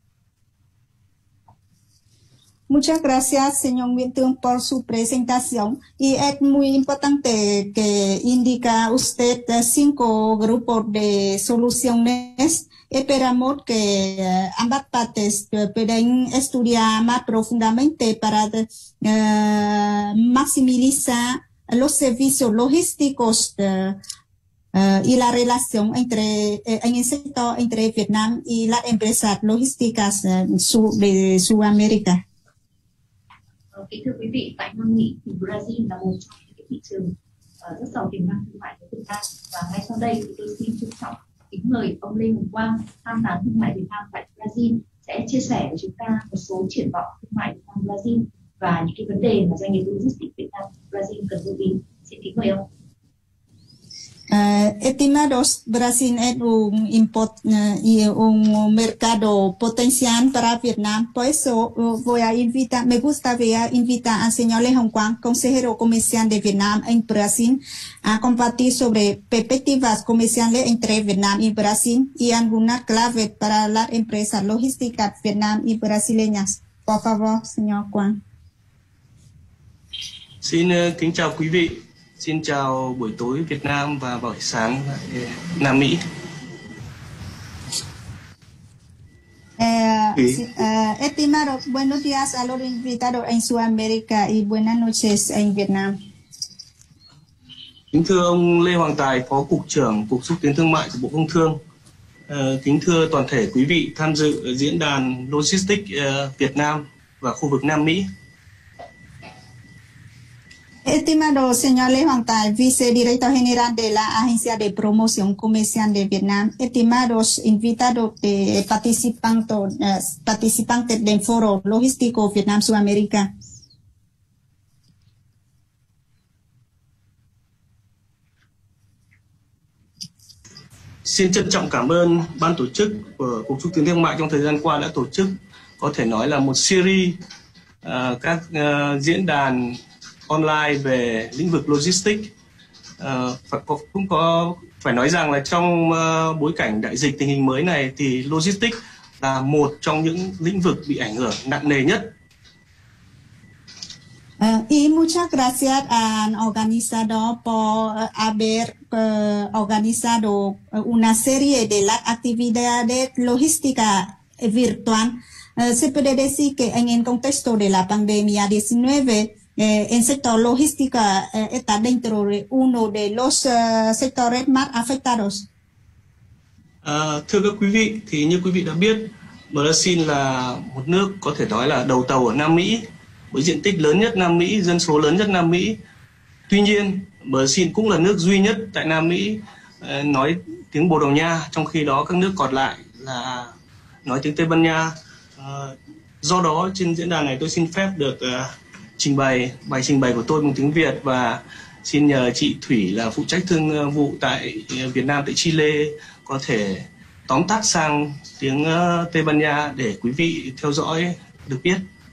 Speaker 2: Muchas gracias, señor Nguyễn Tường, por su presentación. Y es muy importante que indica usted cinco grupos de soluciones. Esperamos que uh, ambas partes uh, puedan estudiar más profundamente para uh, maximizar los servicios logísticos uh, uh, y la relación entre uh, en el sector entre Vietnam y las empresas logísticas uh, su, de Sudamérica.
Speaker 1: Kính thưa quý vị, tại Nam Mỹ thì Brazil là một trong những thị trường uh, rất giàu tiềm năng thương mại với Việt Nam, và ngay sau đây thì tôi xin trân trọng kính mời ông Lê Hồng Quang, tham tán thương mại Việt Nam tại Brazil, sẽ chia sẻ với chúng ta một số triển vọng thương mại Việt Nam Brazil và những cái vấn đề mà doanh nghiệp logistics Việt Nam Brazil cần lưu ý. Xin kính mời ông.
Speaker 2: Uh, estimados, Brasil es un, import, uh, y un mercado potencial para Vietnam. Por eso uh, voy a invitar, me gustaría invitar al señor Lê Hồng Quang, consejero comercial de Vietnam en Brasil, a compartir sobre perspectivas comerciales entre Vietnam y Brasil y algunas claves para las empresas logísticas Vietnam y brasileñas. Por favor, señor Quang.
Speaker 6: Xin uh, kính chào quý vị. Xin chào buổi tối Việt Nam và buổi sáng Nam Mỹ.
Speaker 2: Eh, sí, uh, estimado, buenos días a los invitados en Sudamérica y buenas noches en Vietnam.
Speaker 6: Kính thưa ông Lê Hoàng Tài, Phó Cục trưởng Cục Xúc tiến Thương mại của Bộ Công Thương. Uh, kính thưa toàn thể quý vị tham dự ở diễn đàn Logistics uh, Việt Nam và khu vực Nam Mỹ.
Speaker 2: Estimado señor Lê Hoàng Tài, vicedirector general de la Agencia de Promoción Comercial de Vietnam, estimados invitados de participantes, uh, participantes del Foro Logístico Vietnam-Sudamérica.
Speaker 6: Xin trân trọng cảm ơn ban tổ chức của Cục Xúc tiến Thương mại trong thời gian qua đã tổ chức, có thể nói là một series uh, các uh, diễn đàn online về lĩnh vực logistics. Uh, cũng có phải nói rằng là trong uh, bối cảnh đại dịch tình hình mới này thì logistics là một trong những lĩnh vực bị ảnh hưởng nặng nề nhất.
Speaker 2: Uh, y muchas gracias al organizador por uh, haber uh, organizado uh, una serie de las actividades logísticas virtual. Uh, se puede decir que en el contexto de la pandemia diecinueve, Eh, el sector logística eh, está dentro de uno de los uh, sectores más afectados.
Speaker 6: À, thưa các quý vị, thì như quý vị đã biết, Brazil là một nước có thể nói là đầu tàu ở Nam Mỹ, với diện tích lớn nhất Nam Mỹ, dân số lớn nhất Nam Mỹ. Tuy nhiên, Brazil cũng là nước duy nhất tại Nam Mỹ eh, nói tiếng Bồ Đào Nha, trong khi đó các nước còn lại là nói tiếng Tây Ban Nha. À, do đó, trên diễn đàn này tôi xin phép được uh, trình bày bài trình bày của tôi bằng tiếng Việt, và xin nhờ chị Thủy là phụ trách thương vụ tại Việt Nam tại Chile có thể tóm tắt sang tiếng Tây Ban Nha để quý vị theo dõi được biết.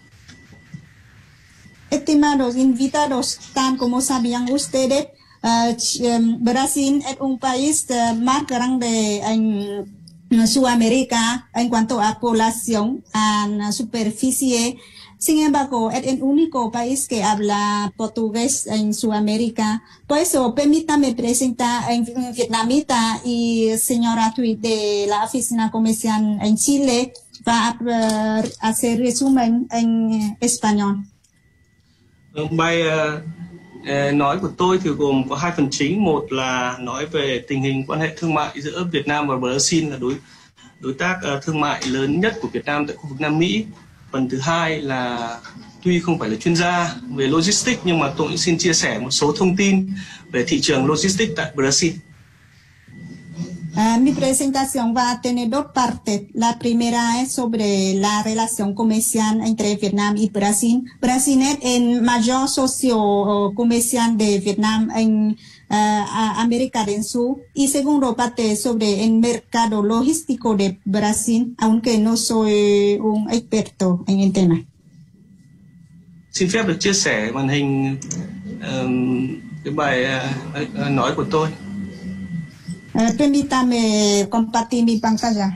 Speaker 2: Estimados invitados, tan como sabían ustedes, uh, Brasil es un país uh, más grande en Sudamérica en cuanto a población, a superficie. Sin embargo, es el único país que habla portugués en Sudamérica. Por eso, permítame presentar en vietnamita y señora Thuy de la Oficina Comercial en Chile va a uh, hacer resumen en español.
Speaker 6: Bài uh, nói của tôi thì gồm có hai phần chính. Một là nói về tình hình quan hệ thương mại giữa Việt Nam và Brazil, là đối đối tác uh, thương mại lớn nhất của Việt Nam tại khu vực Nam Mỹ. Phần thứ hai là tuy không phải là chuyên gia về logistics nhưng mà tôi cũng xin chia sẻ một số thông tin về thị trường logistics tại Brazil.
Speaker 2: Uh, mi presentación va a tener dos partes. La primera es sobre la relación comercial entre Vietnam y Brasil. Brasil es el mayor socio comercial de Vietnam en uh, América del Sur. Y segundo parte sobre el mercado logístico de Brasil, aunque no soy un experto en el tema.
Speaker 6: Xin phép được chia sẻ màn hình um, cái bài uh, nói của tôi.
Speaker 2: Uh, permítame compartir mi pantalla.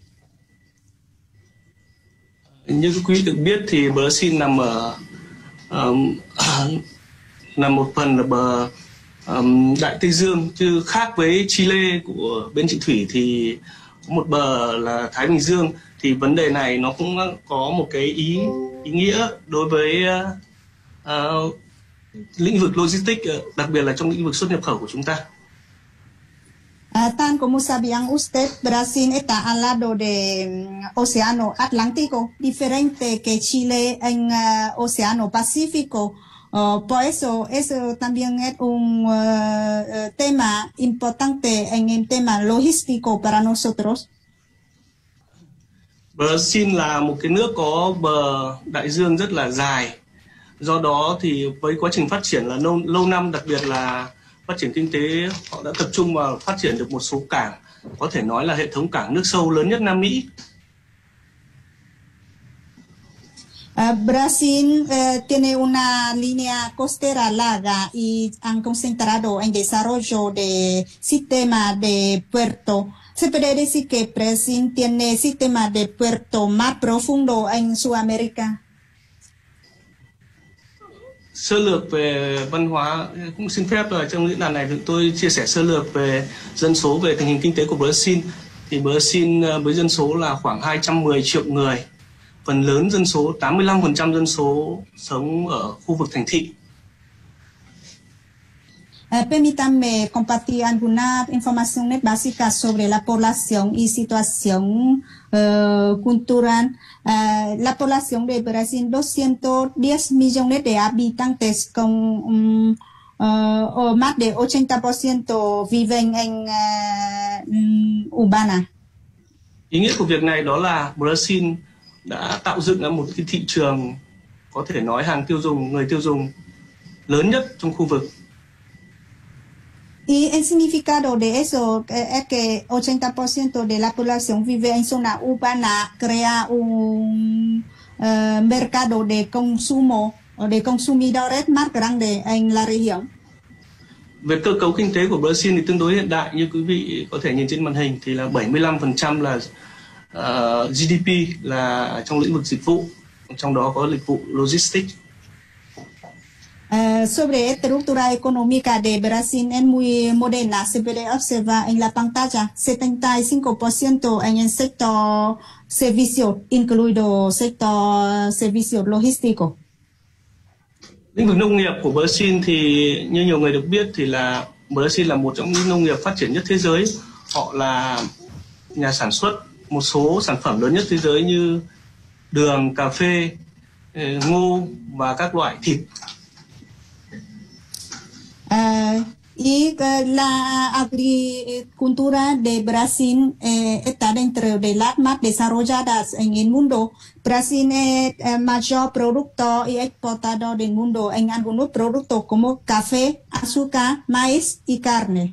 Speaker 6: Như quý vị được biết thì Brazil nằm ở um, nằm một phần ở bờ um, Đại Tây Dương, chứ khác với Chile của bên chị Thủy thì có một bờ là Thái Bình Dương. Thì vấn đề này nó cũng có một cái ý ý nghĩa đối với uh, uh, lĩnh vực logistics, đặc biệt là trong lĩnh vực xuất nhập khẩu của chúng ta.
Speaker 2: Uh, tan como sabían usted, Brasil está al lado del um, Océano Atlántico, diferente que Chile en uh, Océano Pacífico. Uh, por eso, eso también es un uh, uh, tema importante en el tema logístico para nosotros.
Speaker 6: Brazil là một cái nước có bờ đại dương rất là dài. Do đó thì với quá trình phát triển là lâu, lâu năm, đặc biệt là phát triển kinh tế, họ đã tập trung vào phát triển được một số cảng, có thể nói là hệ thống cảng nước sâu lớn nhất Nam Mỹ.
Speaker 2: Uh, Brasil uh, tiene una línea costera larga y han concentrado en desarrollo de sistema de puerto. Se puede decir que Brasil tiene sistema de puerto más profundo en Sudamérica.
Speaker 6: Sơ lược về văn hóa, cũng xin phép là trong diễn đàn này thì tôi chia sẻ sơ lược về dân số, về tình hình kinh tế của Brazil. Thì Brazil với dân số là khoảng hai trăm mười triệu người. Phần lớn dân số, tám mươi lăm phần trăm dân số sống ở khu vực thành thị.
Speaker 2: Uh, permítanme compartir algunas informaciones básicas sobre la población y situación uh, cultural. Uh, la población de Brasil, doscientos diez millones de habitantes con um, uh, o más de ochenta por ciento viven en uh, um, urbana.
Speaker 6: Ý nghĩa của việc này đó là Brazil đã tạo dựng ra một cái thị trường, có thể nói hàng tiêu dùng, người tiêu dùng lớn nhất trong khu vực.
Speaker 2: Y el significado de eso es que ochenta por ciento de la población vive en zona urbana, crea un uh, mercado de consumo o de consumidores más grande en la región.
Speaker 6: Về cơ cấu kinh tế của Brazil thì tương đối hiện đại, như quý vị có thể nhìn trên màn hình thì là bảy mươi lăm phần trăm là uh, giê đê pê là trong lĩnh vực dịch vụ, trong đó có dịch vụ logistics.
Speaker 2: Uh, sobre estructura económica de Brasil es muy moderna, se puede observar en la pantalla, setenta y cinco por ciento en el sector servicios, incluido sector servicios logísticos.
Speaker 6: Lĩnh vực nông nghiệp của Brazil thì như nhiều người được biết thì là Brazil là một trong những nông nghiệp phát triển nhất thế giới. Họ là nhà sản xuất một số sản phẩm lớn nhất thế giới như đường, cà phê, ngô và các loại thịt.
Speaker 2: Uh, y uh, la agricultura de Brasil eh, está dentro de las más desarrolladas en el mundo. Brasil es el mayor productor y exportador del mundo en algunos productos como café, azúcar, maíz y carne.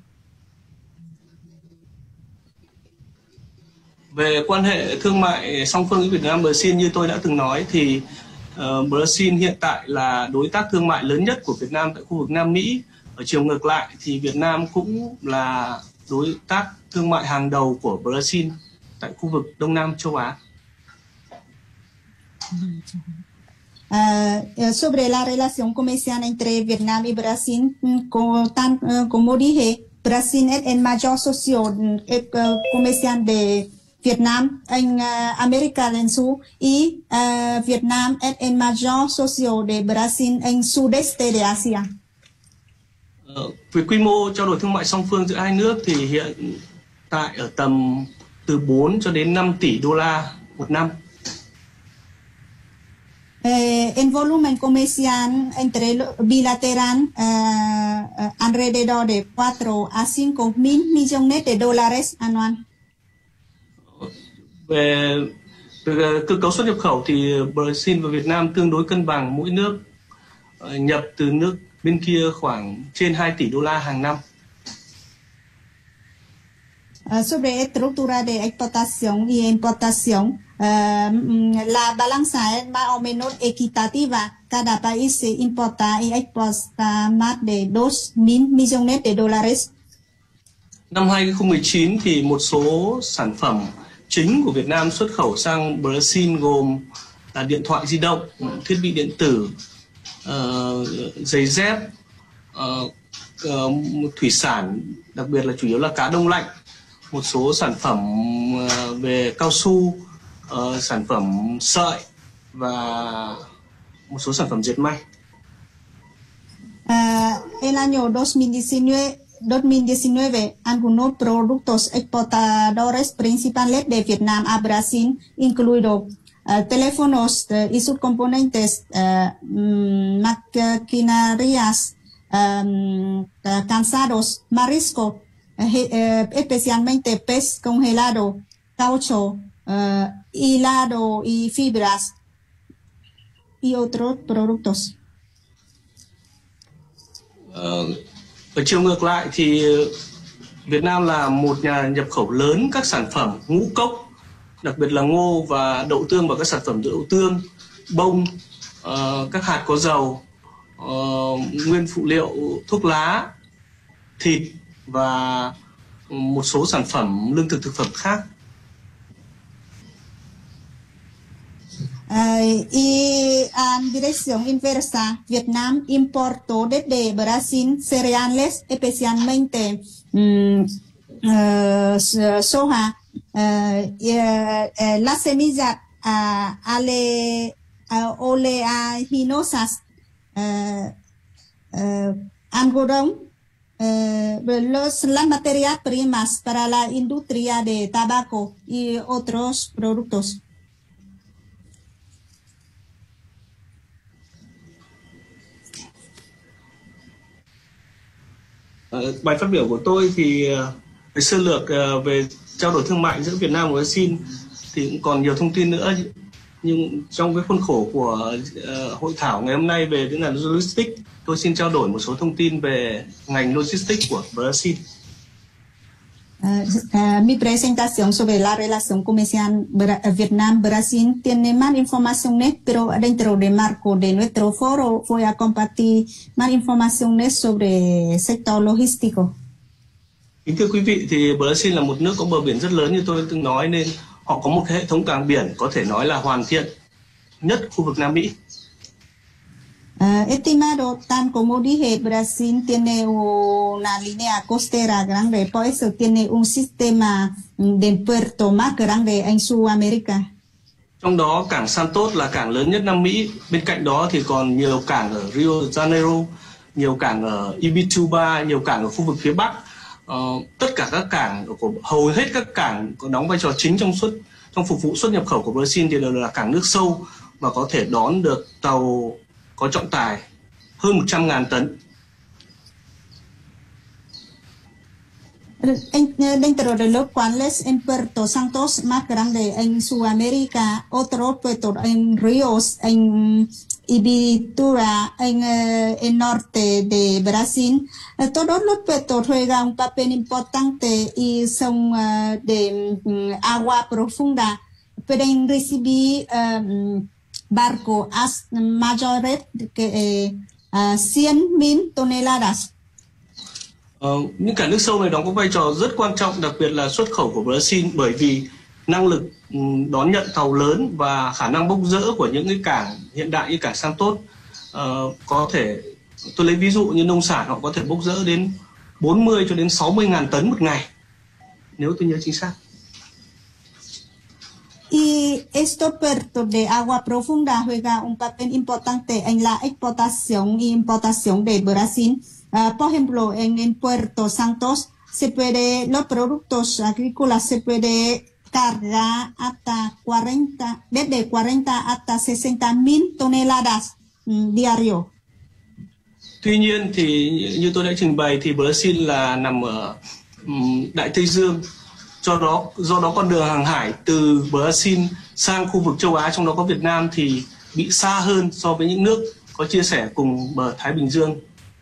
Speaker 6: Về quan hệ thương mại song phương với Việt Nam Brazil, như tôi đã từng nói thì uh, Brazil hiện tại là đối tác thương mại lớn nhất của Việt Nam tại khu vực Nam Mỹ. Ở chiều ngược lại thì Việt Nam cũng là đối tác thương mại hàng đầu của Brazil tại khu vực Đông Nam châu Á.
Speaker 2: Uh, sobre la relación comercial entre Vietnam y Brasil, como, tan, uh, como dije, Brasil es el mayor socio uh, comercial de Vietnam en uh, América del Sur y uh, Vietnam es el mayor socio de Brasil en sudeste de Asia.
Speaker 6: Uh, về quy mô trao đổi thương mại song phương giữa hai nước thì hiện tại ở tầm từ bốn cho đến năm tỷ đô la một năm.
Speaker 2: Eh, en volumen comercial entre bilateral uh, alrededor de cuatro a cinco mil millones de dólares anual.
Speaker 6: Về, về cơ cấu xuất nhập khẩu thì Brazil và Việt Nam tương đối cân bằng, mỗi nước uh, nhập từ nước bên kia khoảng trên hai tỷ đô la hàng năm.
Speaker 2: Uh, sobre estructura de exportación y importación, uh, la balanza es más o menos equitativa. Cada país se importa y exporta más de dos mil millones de dólares.
Speaker 6: Năm hai không một chín thì một số sản phẩm chính của Việt Nam xuất khẩu sang Brazil gồm là điện thoại di động, thiết bị điện tử, uh, giày dép, uh, uh, thủy sản, đặc biệt là chủ yếu là cá đông lạnh, một số sản phẩm uh, về cao su, uh, sản phẩm sợi và một số sản phẩm dệt may.
Speaker 2: Uh, el año dos mil diecinueve dos mil diecinueve, algunos productos exportadores principales de Vietnam a Brasil, incluidos uh, teléfonos uh, y sus componentes, uh, maquinarias, um, uh, cansados, marisco, uh, uh, especialmente pez congelado, caucho, uh, hilado y fibras, y otros productos.
Speaker 6: Uh, Ở chiều ngược lại thì Việt Nam là một nhà nhập khẩu lớn các sản phẩm ngũ cốc, đặc biệt là ngô và đậu tương và các sản phẩm đậu tương, bông, uh, các hạt có dầu, uh, nguyên phụ liệu thuốc lá, thịt và một số sản phẩm lương thực thực phẩm khác.
Speaker 2: Uh, y en dirección inversa, Vietnam importó desde Brasil cereales, especialmente um, uh, soja, uh, y, uh, las semillas uh, ale, uh, oleaginosas, uh, uh, algodón, uh, los, las materias primas para la industria de tabaco y otros productos.
Speaker 6: Uh, bài phát biểu của tôi thì uh, về sơ lược uh, về trao đổi thương mại giữa Việt Nam và Brazil thì cũng còn nhiều thông tin nữa, nhưng trong cái khuôn khổ của uh, hội thảo ngày hôm nay về diễn đàn logistics, tôi xin trao đổi một số thông tin về ngành logistics của Brazil.
Speaker 2: Uh, uh, mi presentación sobre la relación comercial Vietnam-Brasil tiene más informaciones, pero dentro del marco de nuestro foro voy a compartir más informaciones sobre sector logístico.
Speaker 6: Kính thưa quý vị, thì Brazil là một nước có bờ biển rất lớn như tôi từng nói, nên họ có một hệ thống cảng biển có thể nói là hoàn thiện nhất khu vực Nam Mỹ.
Speaker 2: Uh, estimado, tan como dije, Brasil tiene una línea costera grande, por eso tiene un sistema de puerto más grande en Sudamérica.
Speaker 6: Trong đó cảng Santos là cảng lớn nhất Nam Mỹ. Bên cạnh đó thì còn nhiều cảng ở Rio de Janeiro, nhiều cảng ở Ibituba, nhiều cảng ở khu vực phía Bắc. Uh, tất cả các cảng của hầu hết các cảng có đóng vai trò chính trong xuất trong phục vụ xuất nhập khẩu của Brazil thì đều là cảng nước sâu và có thể đón được tàu có trọng tải hơn một trăm nghìn tấn.
Speaker 2: Dentro de los cuales en Puerto Santos más grande en Sudamérica, otro puerto en Ríos, en Ibitura, en uh, el norte de Brasil. Uh, todos los puertos juegan un papel importante y son uh, de um, agua profunda. Pueden recibir um, barcos mayores que uh, cien mil toneladas.
Speaker 6: Uh, những cảng nước sâu này đóng có vai trò rất quan trọng, đặc biệt là xuất khẩu của Brazil, bởi vì năng lực đón nhận tàu lớn và khả năng bốc rỡ của những cái cảng hiện đại như cảng Santos. Uh, có thể tôi lấy ví dụ như nông sản, họ có thể bốc rỡ đến bốn mươi cho đến sáu mươi ngàn tấn một ngày, nếu tôi nhớ chính xác.
Speaker 2: Y estos puertos de agua profunda juega un papel importante en la exportación y importación de Brasil. Uh, por ejemplo, en el puerto Santos se puede, los productos agrícolas se puede cargar hasta cuarenta, desde cuarenta hasta sesenta mil toneladas um, diario.
Speaker 6: Tuy nhiên thì như tôi đã trình bày thì Brazil là nằm ở um, Đại Tây Dương. Do đó, do đó con đường hàng hải từ Brazil sang khu vực châu Á, trong đó có Việt Nam, thì bị xa hơn so với những nước có chia sẻ cùng bờ Thái Bình Dương.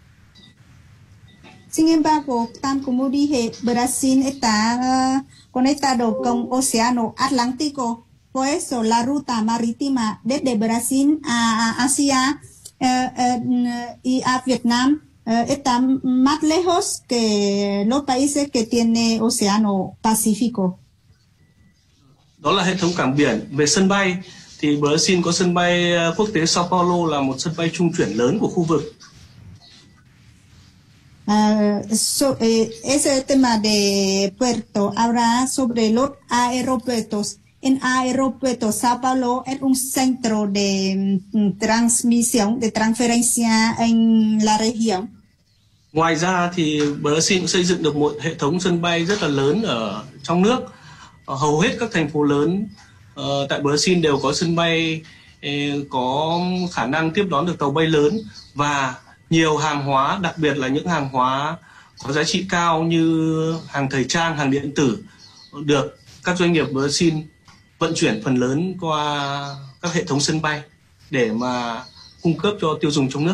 Speaker 2: Sin embargo, tal como dije, Brasil está uh, conectado con Océano Atlántico. Por eso la ruta marítima desde Brasil a Asia uh, uh, y a Vietnam Uh, está más lejos que los países que tiene Océano Pacífico.
Speaker 6: Đó là hệ thống cảng biển. Về sân bay thì Brazil có sân bay quốc tế Sao Paulo, là một sân bay trung chuyển lớn của khu vực.
Speaker 2: Uh, so, eh, ese tema de puerto, ahora sobre los aeropuertos. En aeropuerto Sao Paulo es un centro de um, transmisión, de transferencia en la región.
Speaker 6: Ngoài ra thì Brazil cũng xây dựng được một hệ thống sân bay rất là lớn ở trong nước. Ở hầu hết các thành phố lớn uh, tại Brazil đều có sân bay eh, có khả năng tiếp đón được tàu bay lớn, và nhiều hàng hóa, đặc biệt là những hàng hóa có giá trị cao như hàng thời trang, hàng điện tử, được các doanh nghiệp Brazil vận chuyển phần lớn qua các hệ thống sân bay để mà cung cấp cho tiêu dùng trong nước.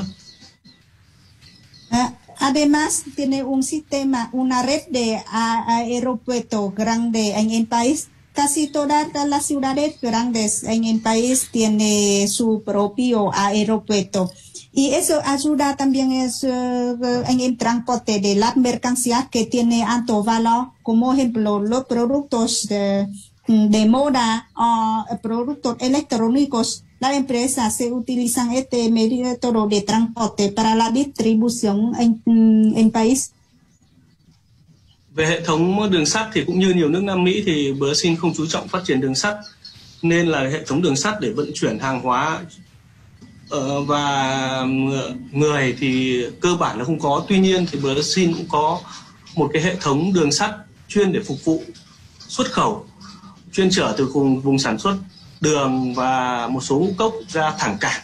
Speaker 2: Uh, además tiene un sistema, una red de aeropuertos grande en el país. Casi todas las ciudades grandes en el país tiene su propio aeropuerto. Y eso ayuda también es, uh, en el transporte de las mercancías que tiene alto valor, como ejemplo los productos de de moda o uh, productos electrónicos. Las empresas se utilizan este método de transporte para la distribución en, en país.
Speaker 6: Về hệ thống đường sắt thì cũng như nhiều nước Nam Mỹ thì Brazil không chú trọng phát triển đường sắt, nên là hệ thống đường sắt để vận chuyển hàng hóa uh, và người thì cơ bản là không có. Tuy nhiên thì Brazil cũng có một cái hệ thống đường sắt chuyên để phục vụ xuất khẩu, chuyên chở từ vùng, vùng sản xuất đường và một số ngũ cốc ra thẳng cảng.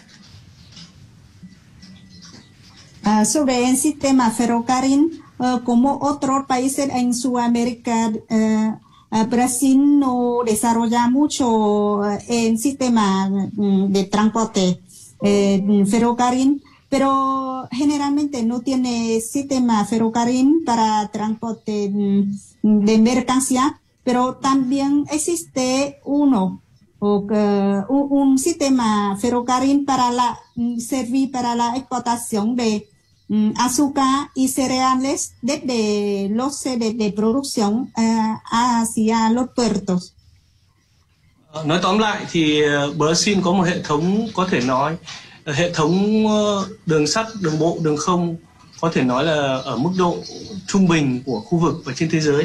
Speaker 2: Uh, sobre el sistema ferrocarril, uh, como otros países en Sudamérica, uh, uh, Brasil no desarrolla mucho uh, el sistema um, de transporte uh, ferrocarril, pero generalmente no tiene sistema ferrocarril para transporte um, de mercancía. Pero también existe uno, o, uh, un, un sistema ferrocarril para la, um, servir para la exportación de um, azúcar y cereales desde los sedes de producción uh, hacia los puertos.
Speaker 6: Nói tóm lại thì Brazil có một hệ thống, có thể nói hệ thống đường sắt, đường bộ, đường không có thể nói là ở mức độ trung bình của khu vực và trên thế giới.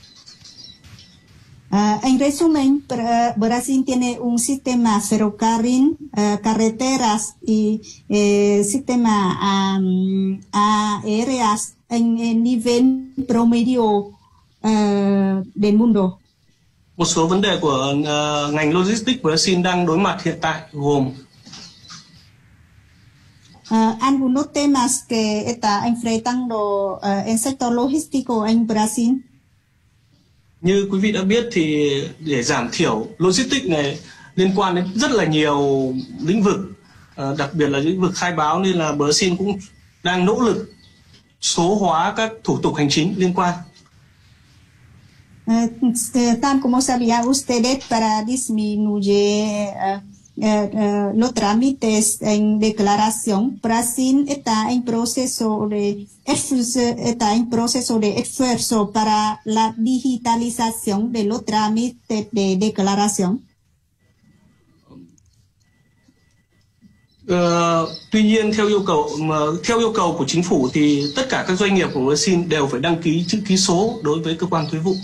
Speaker 2: Uh, en resumen, Brasil tiene un sistema ferrocarril, uh, carreteras y eh, sistema um, aéreas en el nivel promedio uh, del mundo.
Speaker 6: Một số vấn đề của uh, ngành logistics Brazil đang đối mặt hiện tại gồm
Speaker 2: uh, algunos temas que está enfrentando uh, el sector logístico en Brasil.
Speaker 6: Như quý vị đã biết thì để giảm thiểu logistics này liên quan đến rất là nhiều lĩnh vực, uh, đặc biệt là lĩnh vực khai báo, nên là Brazil cũng đang nỗ lực số hóa các thủ tục hành chính liên quan.
Speaker 2: Uh, tal como sabía ustedes, para disminuir uh, eh, eh, los trámites en declaración. Brasil está en proceso de está en proceso de esfuerzo para la digitalización de los trámites de declaración.
Speaker 6: Uh, tuy nhiên theo yêu cầu mà theo yêu cầu của chính phủ thì tất cả các doanh nghiệp của Brazil đều phải đăng ký chữ ký số đối với cơ quan thuế vụ.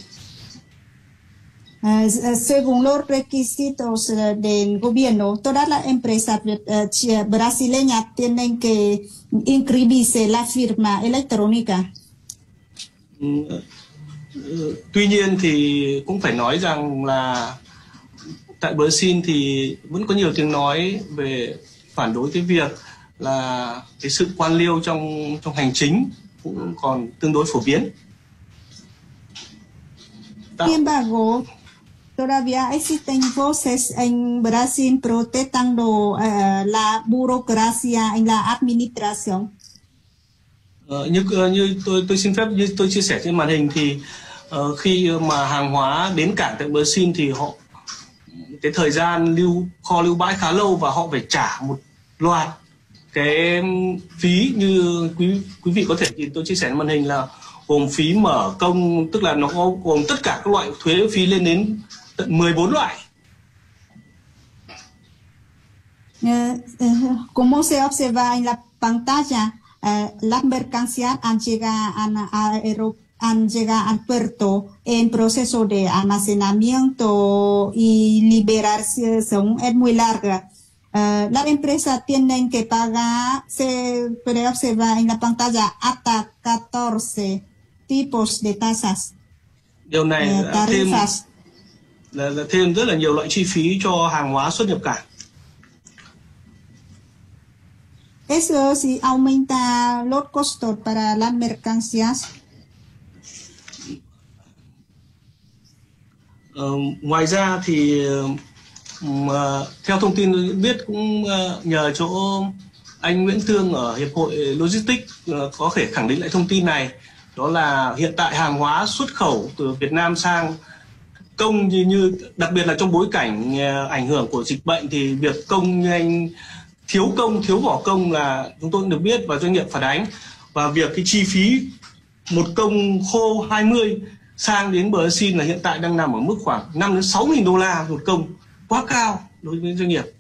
Speaker 2: Uh, según los requisitos del gobierno, todas las empresas uh, brasileñas tienen que inscribirse la firma electrónica.
Speaker 6: Uh, uh, tuy nhiên thì cũng phải nói rằng là tại Brazil thì vẫn có nhiều tiếng nói về phản đối cái việc là cái sự quan liêu trong trong hành chính cũng còn tương đối phổ biến.
Speaker 2: Sin embargo, todavía existen voces en Brasil protestando uh, la burocracia en la administración.
Speaker 6: Uh, như như tôi tôi xin phép như tôi chia sẻ trên màn hình thì uh, khi mà hàng hóa đến cảng tại Brazil thì họ cái thời gian lưu kho lưu bãi khá lâu và họ phải trả một loạt cái phí như quý quý vị có thể nhìn tôi chia sẻ trên màn hình là gồm phí mở công, tức là nó gồm tất cả các loại thuế phí lên đến tận mười bốn loại.
Speaker 2: Uh, uh, como se observa en la pantalla, uh, las mercancías han llegado a aeropuerto han llegado al puerto en proceso de almacenamiento y liberación es muy larga. Uh, las empresas tienen que pagar, se puede observar en la pantalla, hasta catorce tipos de tasas.
Speaker 6: Điều này
Speaker 2: uh,
Speaker 6: là thêm,
Speaker 2: tarifas.
Speaker 6: là, là thêm rất là nhiều loại chi phí cho hàng hóa xuất nhập cảng.
Speaker 2: Eso sí aumenta los costos para las mercancías.
Speaker 6: Uh, ngoài ra thì uh, theo thông tin tôi biết cũng uh, nhờ chỗ anh Nguyễn Tương ở Hiệp hội Logistics uh, có thể khẳng định lại thông tin này, đó là hiện tại hàng hóa xuất khẩu từ Việt Nam sang công như, như đặc biệt là trong bối cảnh uh, ảnh hưởng của dịch bệnh thì việc công như anh thiếu công thiếu vỏ công là chúng tôi cũng được biết và doanh nghiệp phản ánh, và việc cái chi phí một công khô hai mươi sang đến Brazil là hiện tại đang nằm ở mức khoảng năm đến sáu nghìn đô la một công, quá cao đối với doanh nghiệp.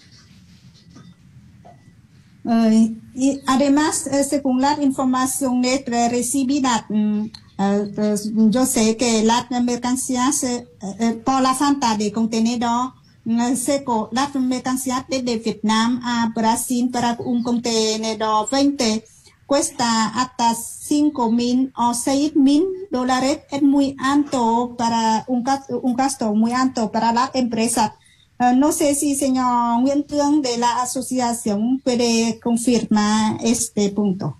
Speaker 2: Uh, y además, eh, según las informaciones recibidas, um, uh, yo sé que las mercancías, eh, eh, por la falta de contenedor uh, seco, las mercancías desde Vietnam a Brasil para un contenedor veinte cuesta hasta cinco mil o seis mil dólares, es muy alto para un gasto, un gasto muy alto para las empresas. Uh, no sé si señor Nguyễn Tương de la asociación puede confirmar este punto.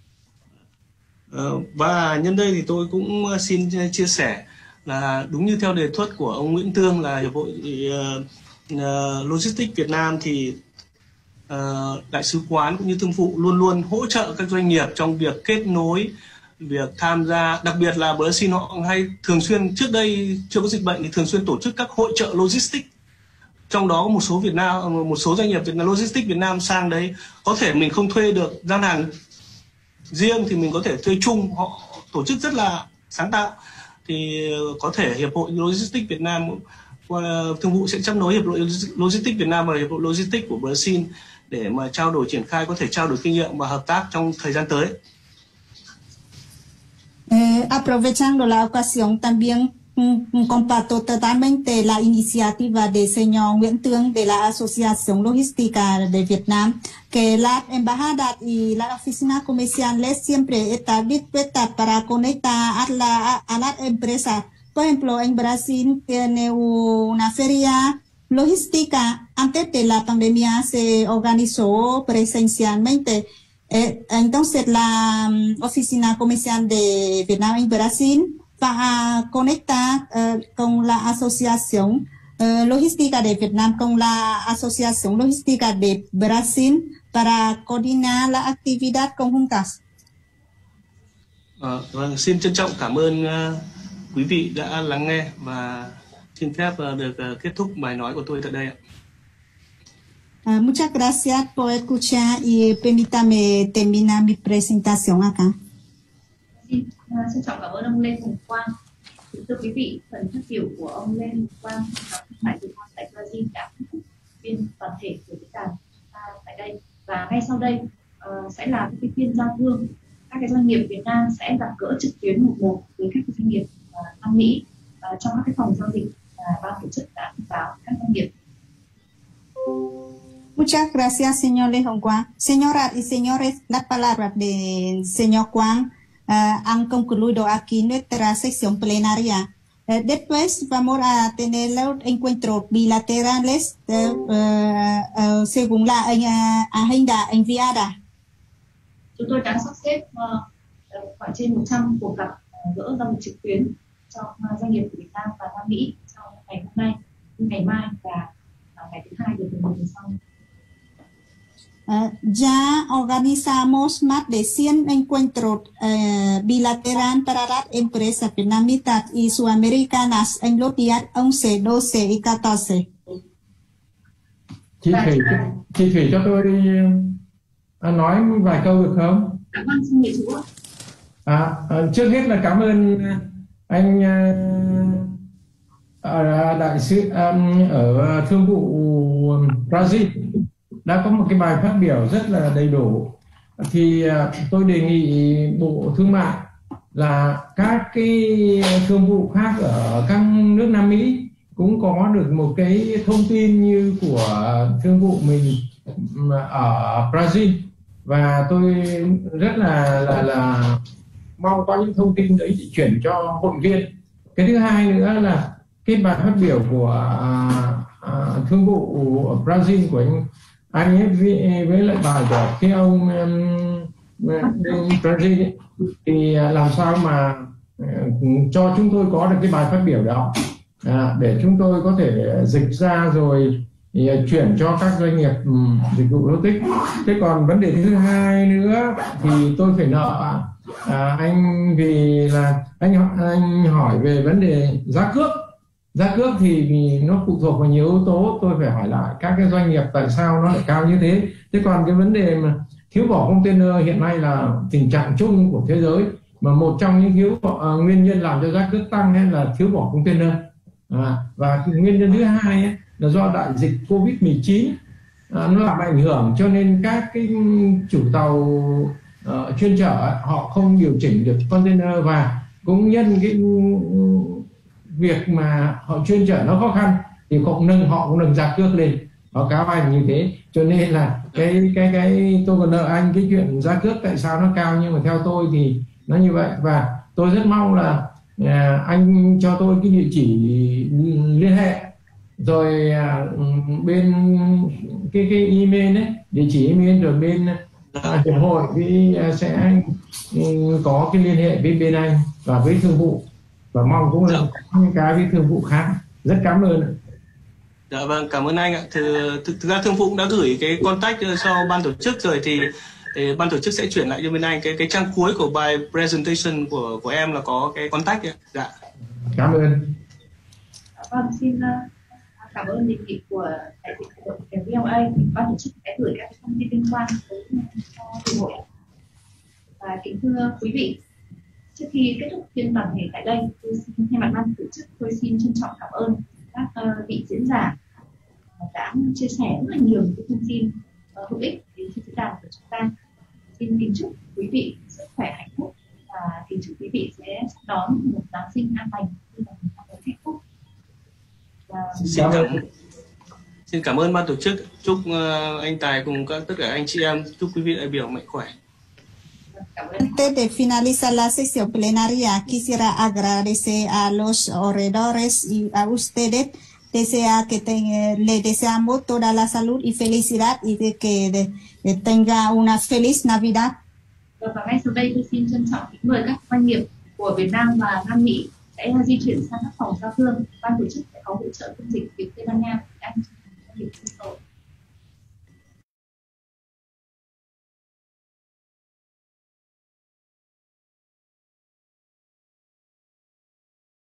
Speaker 6: Uh, và nhân đây thì tôi cũng xin chia sẻ là đúng như theo đề xuất của ông Nguyễn Tương là Hiệp hội uh, uh, Logistics Việt Nam thì Uh, đại sứ quán cũng như thương vụ luôn luôn hỗ trợ các doanh nghiệp trong việc kết nối, việc tham gia, đặc biệt là Brazil họ hay thường xuyên trước đây chưa có dịch bệnh thì thường xuyên tổ chức các hội trợ logistics, trong đó có một số Việt Nam một số doanh nghiệp Việt Nam Logistics Việt Nam sang đấy có thể mình không thuê được gian hàng riêng thì mình có thể thuê chung, họ tổ chức rất là sáng tạo, thì có thể Hiệp hội Logistics Việt Nam thương vụ sẽ chấp nối Hiệp hội Logistics Việt Nam và Hiệp hội Logistics của Brazil để mà trao đổi triển khai, có thể trao đổi kinh nghiệm và hợp tác trong thời gian tới.
Speaker 2: Eh, aprovechando la ocasión, también mm, comparto totalmente la iniciativa de señor Nguyễn Tương de la Asociación Logística de Vietnam, que las embajadas y las oficinas comerciales siempre están dispuestas para conectar a, la, a las empresas. Por ejemplo, en Brasil tiene una feria logística. Antes de la pandemia se organizó presencialmente. Eh, entonces la um, oficina comercial de Vietnam en Brasil va a conectar uh, con la asociación uh, logística de Vietnam con la asociación logística de Brasil para coordinar la actividad conjuntas.
Speaker 6: À, vâng, xin trân trọng cảm ơn uh, quý vị đã lắng nghe và xin phép uh, được uh, kết thúc bài nói của tôi tại đây ạ.
Speaker 2: Uh, muchas gracias por escuchar y permítame terminar mi presentación acá.
Speaker 1: Xin, uh, xin trọng cảm ơn ông Lê Hồng Quang. Thưa quý vị, phần phát biểu của ông Lê Hồng Quang, giám thương mại Việt Nam tại Brazil đã kết thúc phiên toàn thể của diễn đàn tại đây. Và ngay sau đây uh, sẽ là cái phiên giao thương. Các cái doanh nghiệp Việt Nam sẽ gặp gỡ trực tuyến một một với các cái doanh nghiệp uh, Nam Mỹ uh, trong các cái phòng giao dịch và uh, ban tổ chức đã thông báo các doanh nghiệp.
Speaker 2: Muchas gracias, señor León Quang. Señoras y señores, las palabras del señor Quang uh, han concluido aquí nuestra sesión plenaria. Uh, después vamos a tener los encuentros bilaterales uh, uh, uh, según la uh, agenda enviada.
Speaker 1: Chúng tôi đã sắp xếp uh, khoảng trên một trăm cuộc gặp uh, gỡ giao dịch trực tuyến cho uh, doanh nghiệp của Việt Nam và Nam Mỹ trong ngày hôm nay, ngày mai và uh, ngày thứ hai được tuần sau.
Speaker 2: Uh, ya organizamos más de cien encuentros uh, bilaterales para las empresas vietnamitas y sudamericanas en los días once, doce y catorce.
Speaker 5: Chị Thủy, chị Thủy cho tôi à, nói vài câu được không?
Speaker 1: Dạ vâng, xin mời chú ạ.
Speaker 5: À, trước hết là cảm ơn anh uh, đại sứ um, ở thương vụ Brazil đã có một cái bài phát biểu rất là đầy đủ. Thì uh, tôi đề nghị Bộ Thương mại là các cái thương vụ khác ở các nước Nam Mỹ cũng có được một cái thông tin như của thương vụ mình ở Brazil, và tôi rất là là là mong có những thông tin đấy để chuyển cho hội viên. Cái thứ hai nữa là cái bài phát biểu của uh, uh, thương vụ ở Brazil của anh anh ấy với, với lại bài của cái ông um, Brazil ấy, thì làm sao mà uh, cho chúng tôi có được cái bài phát biểu đó à, để chúng tôi có thể dịch ra rồi thì chuyển cho các doanh nghiệp um, dịch vụ logistics. Thế còn vấn đề thứ hai nữa thì tôi phải nợ à, anh vì là anh anh hỏi về vấn đề giá cước. Giá cước thì vì nó phụ thuộc vào nhiều yếu tố, tôi phải hỏi lại các cái doanh nghiệp tại sao nó lại cao như thế. Thế còn cái vấn đề mà thiếu bỏ container hiện nay là tình trạng chung của thế giới, mà một trong những thiếu uh, nguyên nhân làm cho giá cước tăng ấy là thiếu bỏ container. À, và nguyên nhân thứ hai ấy, là do đại dịch Covid mười chín à, nó làm ảnh hưởng, cho nên các cái chủ tàu uh, chuyên chở ấy, họ không điều chỉnh được container, và cũng nhân cái việc mà họ chuyên chở nó khó khăn thì họ cũng nâng họ cũng nâng giá cước lên, báo cáo anh như thế. Cho nên là cái cái cái tôi còn nợ anh cái chuyện giá cước tại sao nó cao, nhưng mà theo tôi thì nó như vậy. Và tôi rất mong là à, anh cho tôi cái địa chỉ liên hệ, rồi à, bên cái cái email ấy, địa chỉ email, rồi bên à, hiệp hội với à, sẽ um, có cái liên hệ với bên anh và với thương vụ, và mong cũng là có những cái với thương vụ khác. Rất cảm ơn.
Speaker 6: Dạ vâng, cảm ơn anh ạ. Thực, thực, thực ra thương vụ cũng đã gửi cái contact cho ban tổ chức rồi, thì, thì ban tổ chức sẽ chuyển lại cho bên anh cái cái trang cuối của bài presentation của của em là có cái contact ấy. Dạ.
Speaker 5: Cảm ơn.
Speaker 1: Vâng, xin cảm ơn đề nghị của đại diện của vê lờ a. Ban tổ chức sẽ gửi các thông tin liên quan tới hiệp hội. Và kính thưa quý vị, trước khi kết thúc phiên toàn thể tại đây, tôi xin thay mặt ban tổ chức tôi xin trân trọng cảm ơn các uh, vị diễn giả uh, đã chia sẻ rất là nhiều những thông tin uh, hữu ích đến cho diễn đàn của chúng ta. Xin kính chúc quý vị sức khỏe, hạnh phúc, và kính chúc quý vị sẽ đón một Giáng sinh an lành như là một năm mới hạnh phúc. Và...
Speaker 6: Xin cảm ơn. Xin cảm ơn ban tổ chức. Chúc uh, anh Tài cùng các tất cả anh chị em, chúc quý vị đại biểu mạnh khỏe.
Speaker 2: Antes de finalizar la sesión plenaria, quisiera agradecer a los oradores y a ustedes. Desea que te, le deseamos toda la salud y felicidad y de que de, de tenga una feliz Navidad.
Speaker 1: Và ngay sau đây tôi xin trân trọng kính mời các doanh nghiệp của Việt Nam và Nam Mỹ sẽ di chuyển sang các phòng giao thương. Ban tổ chức sẽ có hỗ trợ phiên dịch tiếng Tây Ban Nha.